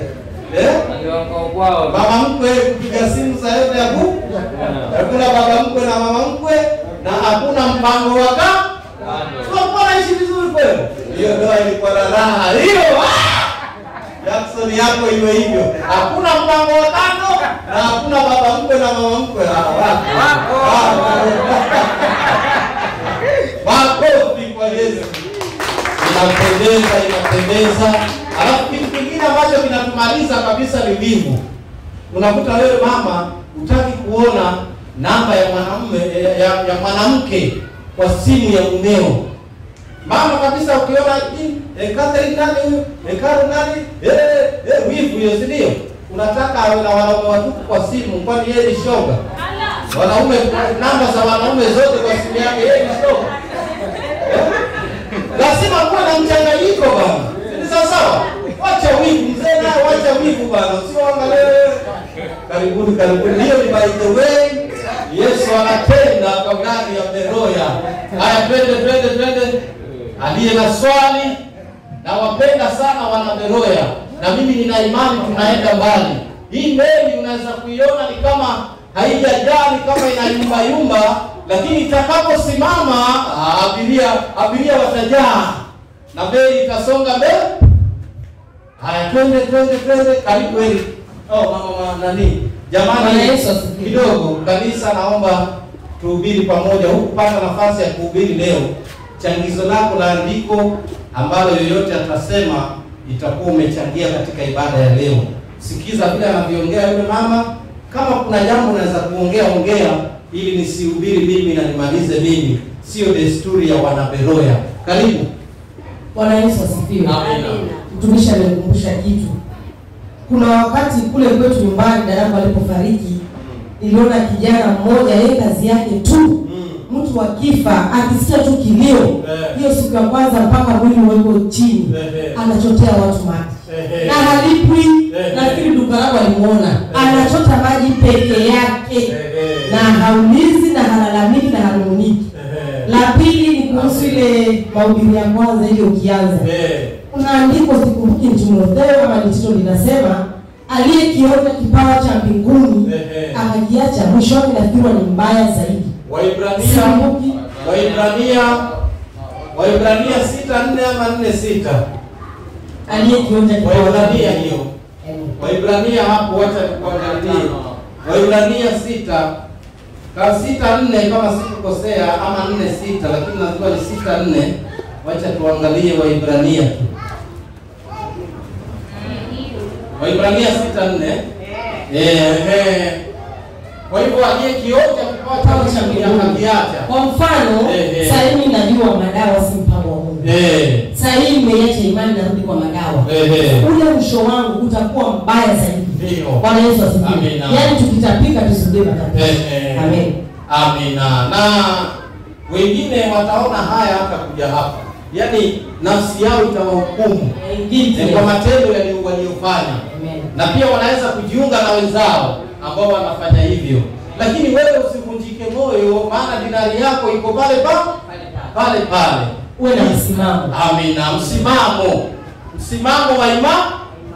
Mama mkwe kupiga simu za yote ya buku. Hakuna baba mkwe na mama mkwe, na hakuna mpango wa kando. Tulikuwa naishi vizuri kweli. Hiyo ndoa ilikuwa na raha. Hiyo Jackson yako iwe hivyo. Hakuna mpango wa kando na hakuna baba mkwe na mama mkwe. Makofi kwa Yesu. Inapendeza. Alafu kitu kingine ambacho kinatumaliza kabisa ni wivu. Unakuta wewe mama hutaki kuona namba ya mwanamume ya mwanamke kwa simu ya mumeo. Mama kabisa ukiona Catherine nani huyu? Karo nani? Wivu hiyo, si ndio? Unataka awe na wanaume watupu kwa simu, kwani yeye ni shoga? Wanaume, namba za wanaume zote kwa simu yake yeye ni shoga. Lazima kuwe na mchanganyiko bwana. Ni sawa? Wacha wivu mzee, na wacha wivu bwana. Sio angalie. Karibuni. Hiyo ni by the way. Yesu anatenda kwa ndani ya Beroya. Haya, twende. Aliye na swali, na wapenda sana wana Beroya. Na mimi nina imani tunaenda mbali. Hii meli unaweza kuiona ni kama haijajaa, ni kama ina yumba, lakini itakaposimama abiria watajaa na meli itasonga mbele. Haya, twende. Karibu wewe. Mama nani? Jamani, kidogo kanisa, naomba tuhubiri pamoja. Hukupata nafasi ya kuhubiri leo, changizo lako la andiko ambalo yoyote atasema itakuwa umechangia katika ibada ya leo. Sikiza vile anavyoongea yule mama. Kama kuna jambo unaweza ongea ili nisihubiri mimi na nimalize mimi. Sio desturi ya wana Beroya. Karibu. Bwana Yesu asifiwe. Amina. Mtumishi amenikumbusha kitu. Kuna wakati kule kwetu nyumbani dadangu alipofariki, niliona kijana mmoja, yeye kazi yake tu mtu akifa akisikia tu kilio, hiyo siku ya kwanza mpaka mwili uweko chini, anachotea watu maji. Na halipwi, nafikiri duka lako alimuona. Anachota maji peke yake. Na haulizi na halalamiki na hanuniki. La pili ni kuhusu ile mahubiri ya kwanza ile ukianza. Unaandiko sikumbuki ni Timotheo ama ni Tito linasema aliyekiona kipawa cha mbinguni akakiacha mwishoni nafikiri ni mbaya zaidi. Waibrania 6:4 ama 4:6. Aliyekionja kipawa Waibrania hiyo. Waibrania hapo, wacha nikuangalie. Waibrania 6:4 kama sikukosea, ama 4:6, lakini lazima ni 6:4. Wacha tuangalie Waibrania tu. Waibrania 6:4. Kwa hivyo aliyekionja kipawa cha mbinguni akakiacha. Kwa mfano, sasa hivi najua madawa si mpango wa Mungu. Sasa hivi nimeacha imani narudi kwa madawa. Ule mwisho wangu utakuwa mbaya zaidi. Bwana Yesu asifiwe. Yaani tukitapika tusubiri matatizo. Amen. Amina. Na wengine wataona haya hata kuja hapa. Yaani nafsi yao itawahukumu kwa matendo waliofanya. Na pia wanaweza kujiunga na wenzao ambao wanafanya hivyo. Lakini wewe usivunjike moyo, maana dinari yako iko pale. Uwe na msimamo. Amina. Msimamo wa imani.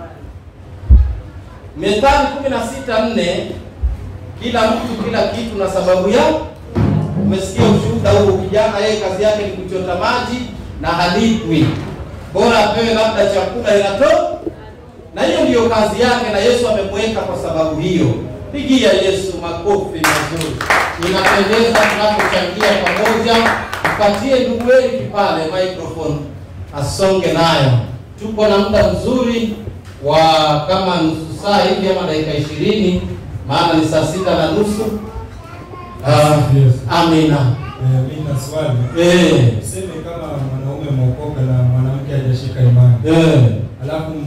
Methali 16:4, kila mtu kila kitu na sababu yao. Umesikia ushuhuda huo, kijana yeye kazi yake ni kuchota maji na halipwi. Bora apewe labda chakula inatoka. Na hiyo ndiyo kazi yake, na Yesu amemweka kwa sababu hiyo. Pigia Yesu makofi mazuri. Inapendeza tunapochangia pamoja. Mpatie ndugu wetu pale microphone asonge nayo. Tuko na muda mzuri wa kama nusu saa hivi ama dakika 20, maana ni saa 6:30. Yes. Amina. Mimi na swali. Useme kama mwanaume mwokoka na mwanamke hajashika imani. Alafu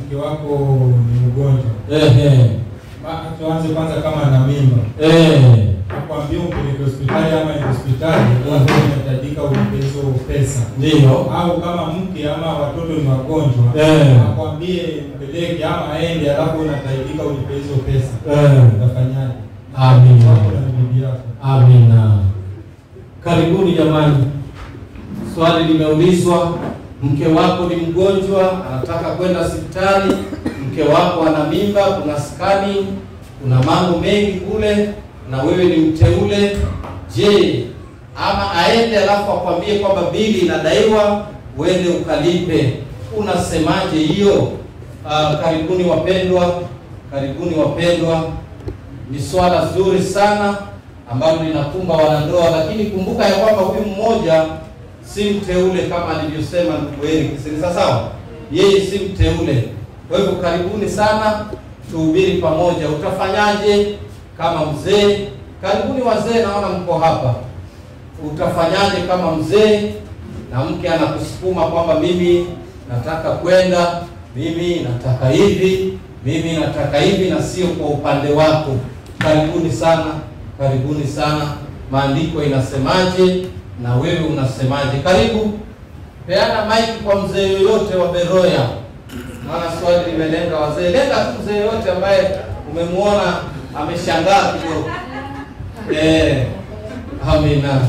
mke wako ni mgonjwa. Tuanze kwanza kama ana mimba. Akwambia umpeleke hospitali ama ni hospitali, kwanza inahitajika ulipe hizo pesa. Ndio. Au kama mke ama watoto ni wagonjwa, akwambie mpeleke ama aende, alafu unahitajika ulipe hizo pesa. Utafanyaje? Amina. Amina. Karibuni jamani. Swali limeulizwa, mke wako ni mgonjwa, anataka kwenda hospitali, mke wako ana mimba, kuna skani, kuna mambo mengi kule, na wewe ni mteule. Je, ama aende alafu akwambie kwamba bili inadaiwa, uende ukalipe? Unasemaje hiyo? Karibuni wapendwa, karibuni wapendwa. Ni swala zuri sana ambalo linakumba wanandoa, lakini kumbuka ya kwamba huyu mmoja si mteule kama alivyosema ndugu Eric. Si sawa? Yeye si mteule. Kwa hivyo karibuni sana, tuhubiri pamoja. Utafanyaje kama mzee? Karibuni wazee, naona mko hapa. Utafanyaje kama mzee na mke anakusukuma kwamba mimi nataka kwenda, mimi nataka hivi, mimi nataka hivi, na sio kwa upande wako? Karibuni sana, karibuni sana. Maandiko inasemaje na wewe unasemaje? Karibu, peana mic kwa mzee yoyote wa Beroya. Maana swali limelenga wazee. Lenga tu mzee yoyote ambaye umemuona ameshangaa kidogo. Amina.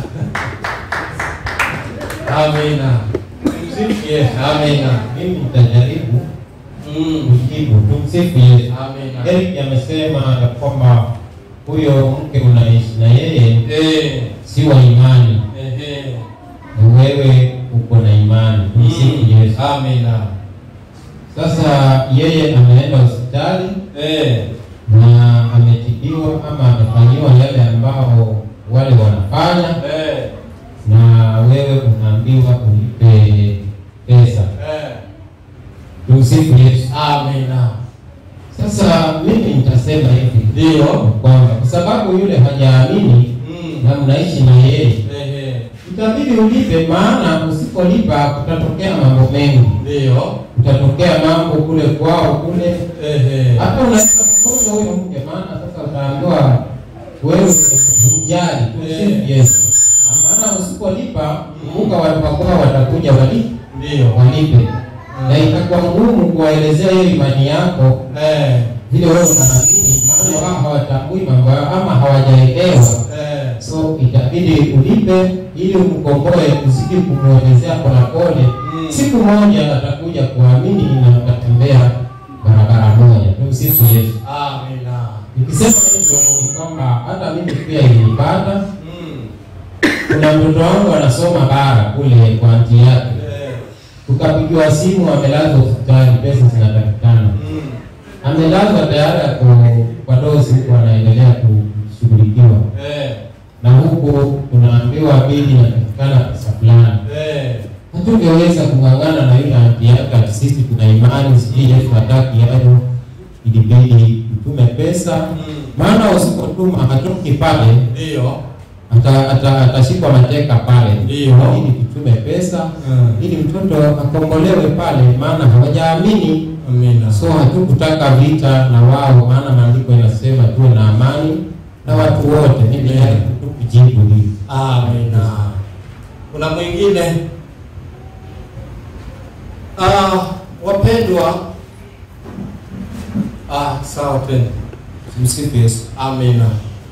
Amina. Yes, amina. Mimi nitajaribu kujibu. Tumsifu Yesu. Amina. Eric amesema kwamba huyo mke unaishi na yeye si wa imani. Wewe uko na imani. Tumsifu Yesu. Amina. Sasa yeye ameenda hospitali na ametibiwa ama amefanyiwa yale ambao wale wanafanya, na wewe unaambiwa ulipe pesa. Tumsifu Yesu. Amina. Sasa mimi nitasema hivi, ndio kwamba kwa sababu yule hajaamini na mnaishi na yeye, itabidi ulipe, maana usipolipa kutatokea mambo mengi. Ndio. Kutatokea mambo kule kwao kule. Hata unaweza kukosa huyo mke, maana sasa utaambiwa wewe hujali. Yes. Maana usipolipa, kumbuka watu wako watakuja walipe. Ndio. Walipe. Na itakuwa ngumu kuwaelezea hiyo imani yako. Vile wewe unaamini, maana wao hawatambui mambo ama hawajaelewa. So itabidi ulipe ili umkomboe, usije kumuelezea pole pole. Siku moja atakuja kuamini na utatembea barabara moja. Tumsifu Yesu. Amina. Nikisema hivyo ni kwamba hata mimi pia ilinipata. Kuna mtoto wangu anasoma bara kule kwa anti yake. Tukapigiwa simu, amelazwa hospitali, pesa zinatakikana. Amelazwa tayari kwa dozi, huko anaendelea kushughulikiwa. Na huko tunaambiwa bili inatakikana pesa fulani. Hatungeweza kung'ang'ana na yule anti yake, sisi tuna imani, sisi Yesu hataki hayo, ilibidi tutume pesa. Maana usipotuma hatoki pale. Ndio. Atashikwa mateka pale. Ndio. Ili tutume pesa ili mtoto akombolewe pale, maana hawajaamini. Amina. So hatukutaka vita na wao, maana maandiko yanasema tuwe na amani na watu wote. Mimi kujibu hivi. Amina. Kuna mwingine? Wapendwa. Sawa tena. Msifu Yesu. Amina.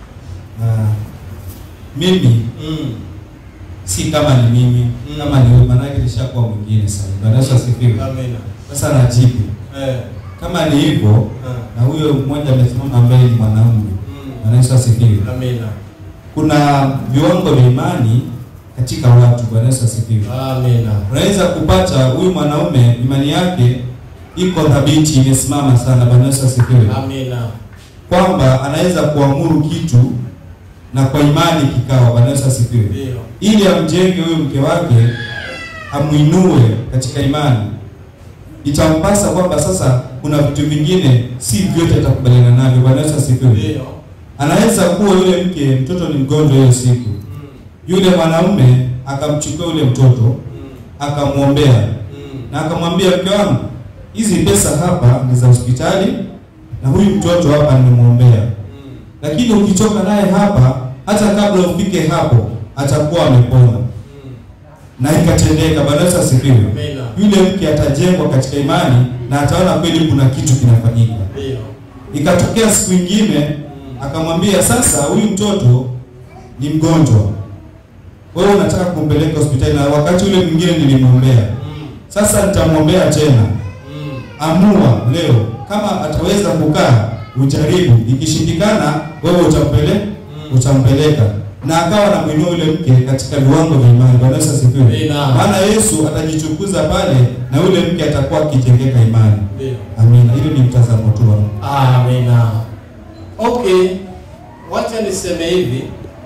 Mimi si kama ni mimi, kama ni wewe, maana nishakuwa mwingine sasa. Bwana Yesu asifiwe. Amina. Sasa najibu. Kama ni hivyo, na huyo mmoja amesimama mbele ni mwanaume. Bwana Yesu asifiwe. Amina. Kuna viwango vya imani katika watu. Bwana Yesu asifiwe. Amina. Unaweza kupata huyu mwanaume imani yake iko thabiti, imesimama sana. Bwana Yesu asifiwe. Amina. Kwamba anaweza kuamuru kitu na kwa imani kikawa. Bwana Yesu asifiwe. Ili amjenge huyo mke wake, amuinue katika imani, itampasa kwamba sasa kuna vitu vingine si vyote atakubaliana navyo. Bwana Yesu asifiwe. Anaweza kuwa yule mke mtoto ni mgonjwa hiyo siku. Yule mwanaume akamchukua yule mtoto, akamuombea na akamwambia, mke wangu, hizi pesa hapa ni za hospitali na huyu mtoto hapa nimemwombea. Lakini ukichoka naye hapa, hata kabla ufike hapo atakuwa amepona. Na ikatendeka. Bwana Yesu asifiwe. Yule mke atajengwa katika imani na ataona kweli kuna kitu kinafanyika. Ikatokea siku nyingine akamwambia, sasa huyu mtoto ni mgonjwa, wewe unataka kumpeleka hospitali na wakati ule mwingine nilimwombea. Sasa nitamwombea tena. Amua leo kama ataweza kukaa, ujaribu, ikishindikana wewe utampeleka. Na akawa na mwinua yule mke katika viwango vya imani. Bwana Yesu asifiwe. Maana Yesu atajichukuza pale na yule mke atakuwa akijengeka imani. Amina. Hiyo ni mtazamo tu wangu. Amina. Okay. Wacha niseme hivi.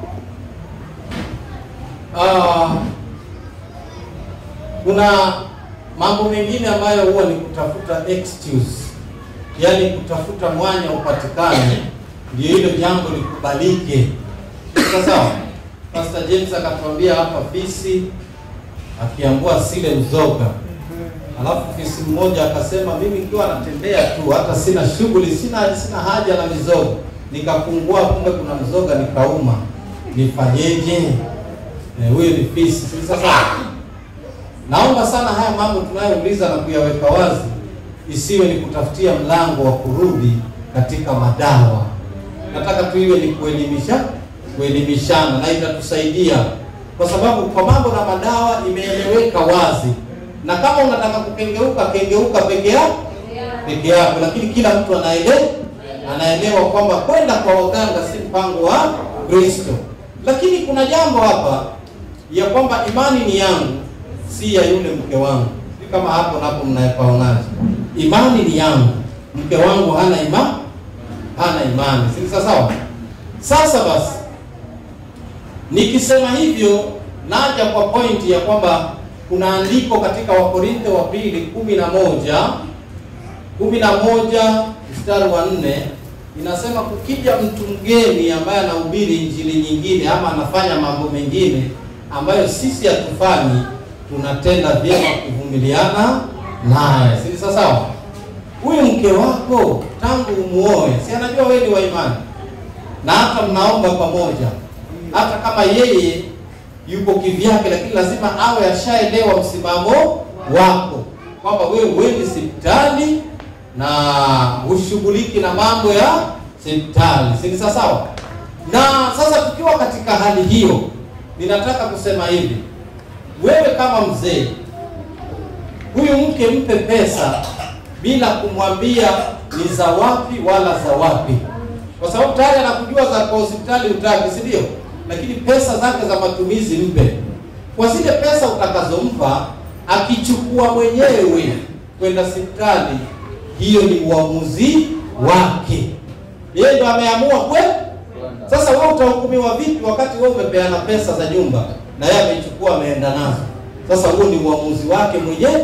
Kuna mambo mengine ambayo huwa ni kutafuta excuse. Yaani kutafuta mwanya upatikane ndio hilo jambo likubalike. Sawa. Pastor James akatuambia hapa fisi akiambua sile mzoga. Alafu fisi mmoja akasema mimi nikiwa natembea tu hata sina shughuli, sina haja na mizoga. Nikapungua kumbe kuna mzoga nikauma. Nifanyeje? Huyo ni fisi. Sasa naomba sana haya mambo tunayouliza na kuyaweka wazi isiwe ni kutafutia mlango wa kurudi katika madawa. Nataka tu iwe ni kuelimishana na itatusaidia kwa sababu kwa mambo na madawa imeeleweka wazi. Na kama unataka kengeuka peke yako, lakini kila mtu anaelewa kwamba kwenda kwa waganga si mpango wa Kristo. Lakini kuna jambo hapa ya kwamba imani ni yangu, si ya yule mke wangu. Kama hapo napo mnaepaonaje? Imani ni yangu, mke wangu hana imani. Si sawa? Sasa basi nikisema hivyo naja kwa pointi ya kwamba kuna andiko katika Wakorintho wa pili 11 mstari wa 4 inasema kukija mtu mgeni ambaye anahubiri injili nyingine ama anafanya mambo mengine ambayo sisi hatufanyi, tunatenda vyema kuvumiliana naye. Si sawa? Huyu mke wako tangu umuoe, si anajua wewe ni wa imani. Na hata mnaomba pamoja. Hata kama yeye yuko kivyake, lakini lazima awe ashaelewa msimamo wako kwamba wewe ni hospitali na ushughuliki na mambo ya hospitali. Si sawa? Na sasa tukiwa katika hali hiyo, ninataka kusema hivi. Wewe kama mzee, huyu mke mpe pesa bila kumwambia ni za wapi wala za wapi. Kwa sababu tayari anakujua za kwa hospitali utaki, si ndio? Lakini pesa zake za matumizi mpe. Kwa zile pesa utakazompa, akichukua mwenyewe kwenda hospitali, hiyo ni uamuzi wake. Yeye ndo ameamua kweli. Sasa wewe utahukumiwa vipi wakati wewe umepeana pesa za nyumba na yeye amechukua ameenda nazo? Sasa huo ni uamuzi wake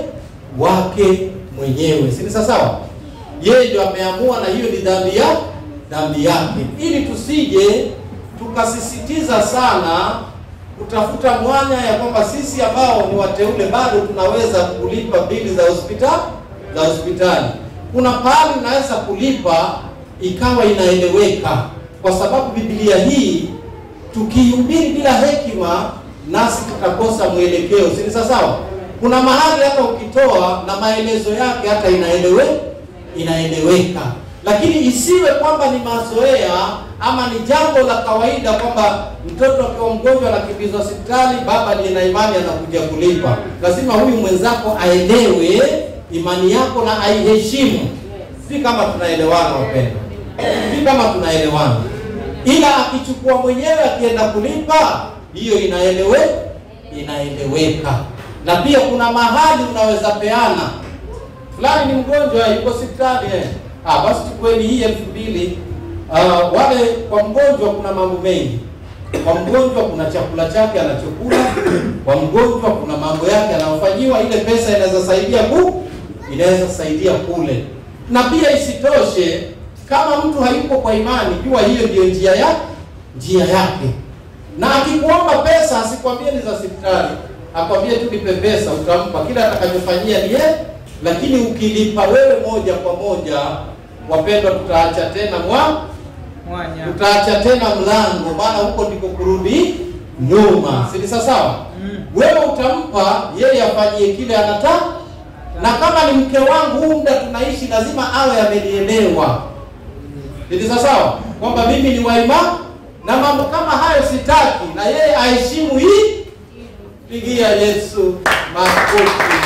mwenyewe. Si sawa? Yeye ndio ameamua na hiyo ni dhambi yake. Ili tusije tukasisitiza sana kutafuta mwanya ya kwamba sisi ambao ni wateule bado tunaweza kulipa bili za hospitali. Kuna pahali unaweza kulipa ikawa inaeleweka, kwa sababu Biblia hii tukihubiri bila hekima nasi tutakosa mwelekeo. Si sawa? Kuna mahali hata ukitoa na maelezo yake hata inaeleweka. Lakini isiwe kwamba ni mazoea ama ni jambo la kawaida kwamba mtoto akiwa mgonjwa anakimbizwa hospitali, baba ndiye na imani anakuja kulipa. Lazima huyu mwenzako aelewe imani yako na aiheshimu. Si kama tunaelewana wapendwa. Si kama tunaelewana. Ila akichukua mwenyewe akienda kulipa, hiyo inaeleweka. Na pia kuna mahali unaweza peana. Fulani ni mgonjwa yuko hospitali basi chukueni hii 2,000. Wale kwa mgonjwa kuna mambo mengi. Kwa mgonjwa kuna chakula chake anachokula, kwa mgonjwa kuna mambo yake anayofanyiwa, ile pesa inaweza saidia kule. Na pia isitoshe, kama mtu hayuko kwa imani, jua hiyo ndio njia yake. Na akikuomba pesa asikwambie ni za hospitali, akwambie tu nipe pesa, utampa. Kila atakachofanyia Lakini ukilipa wewe moja kwa moja, wapendwa, tutaacha tena tutaacha tena mlango, maana huko ndiko kurudi nyuma. Si sawa? Wewe utampa yeye afanyie kile anataka, na kama ni mke wangu, huu muda tunaishi lazima awe amenielewa. Ni sawa? Kwamba mimi ni waima na mambo kama hayo sitaki, na yeye aheshimu hii. Pigia Yesu makofi.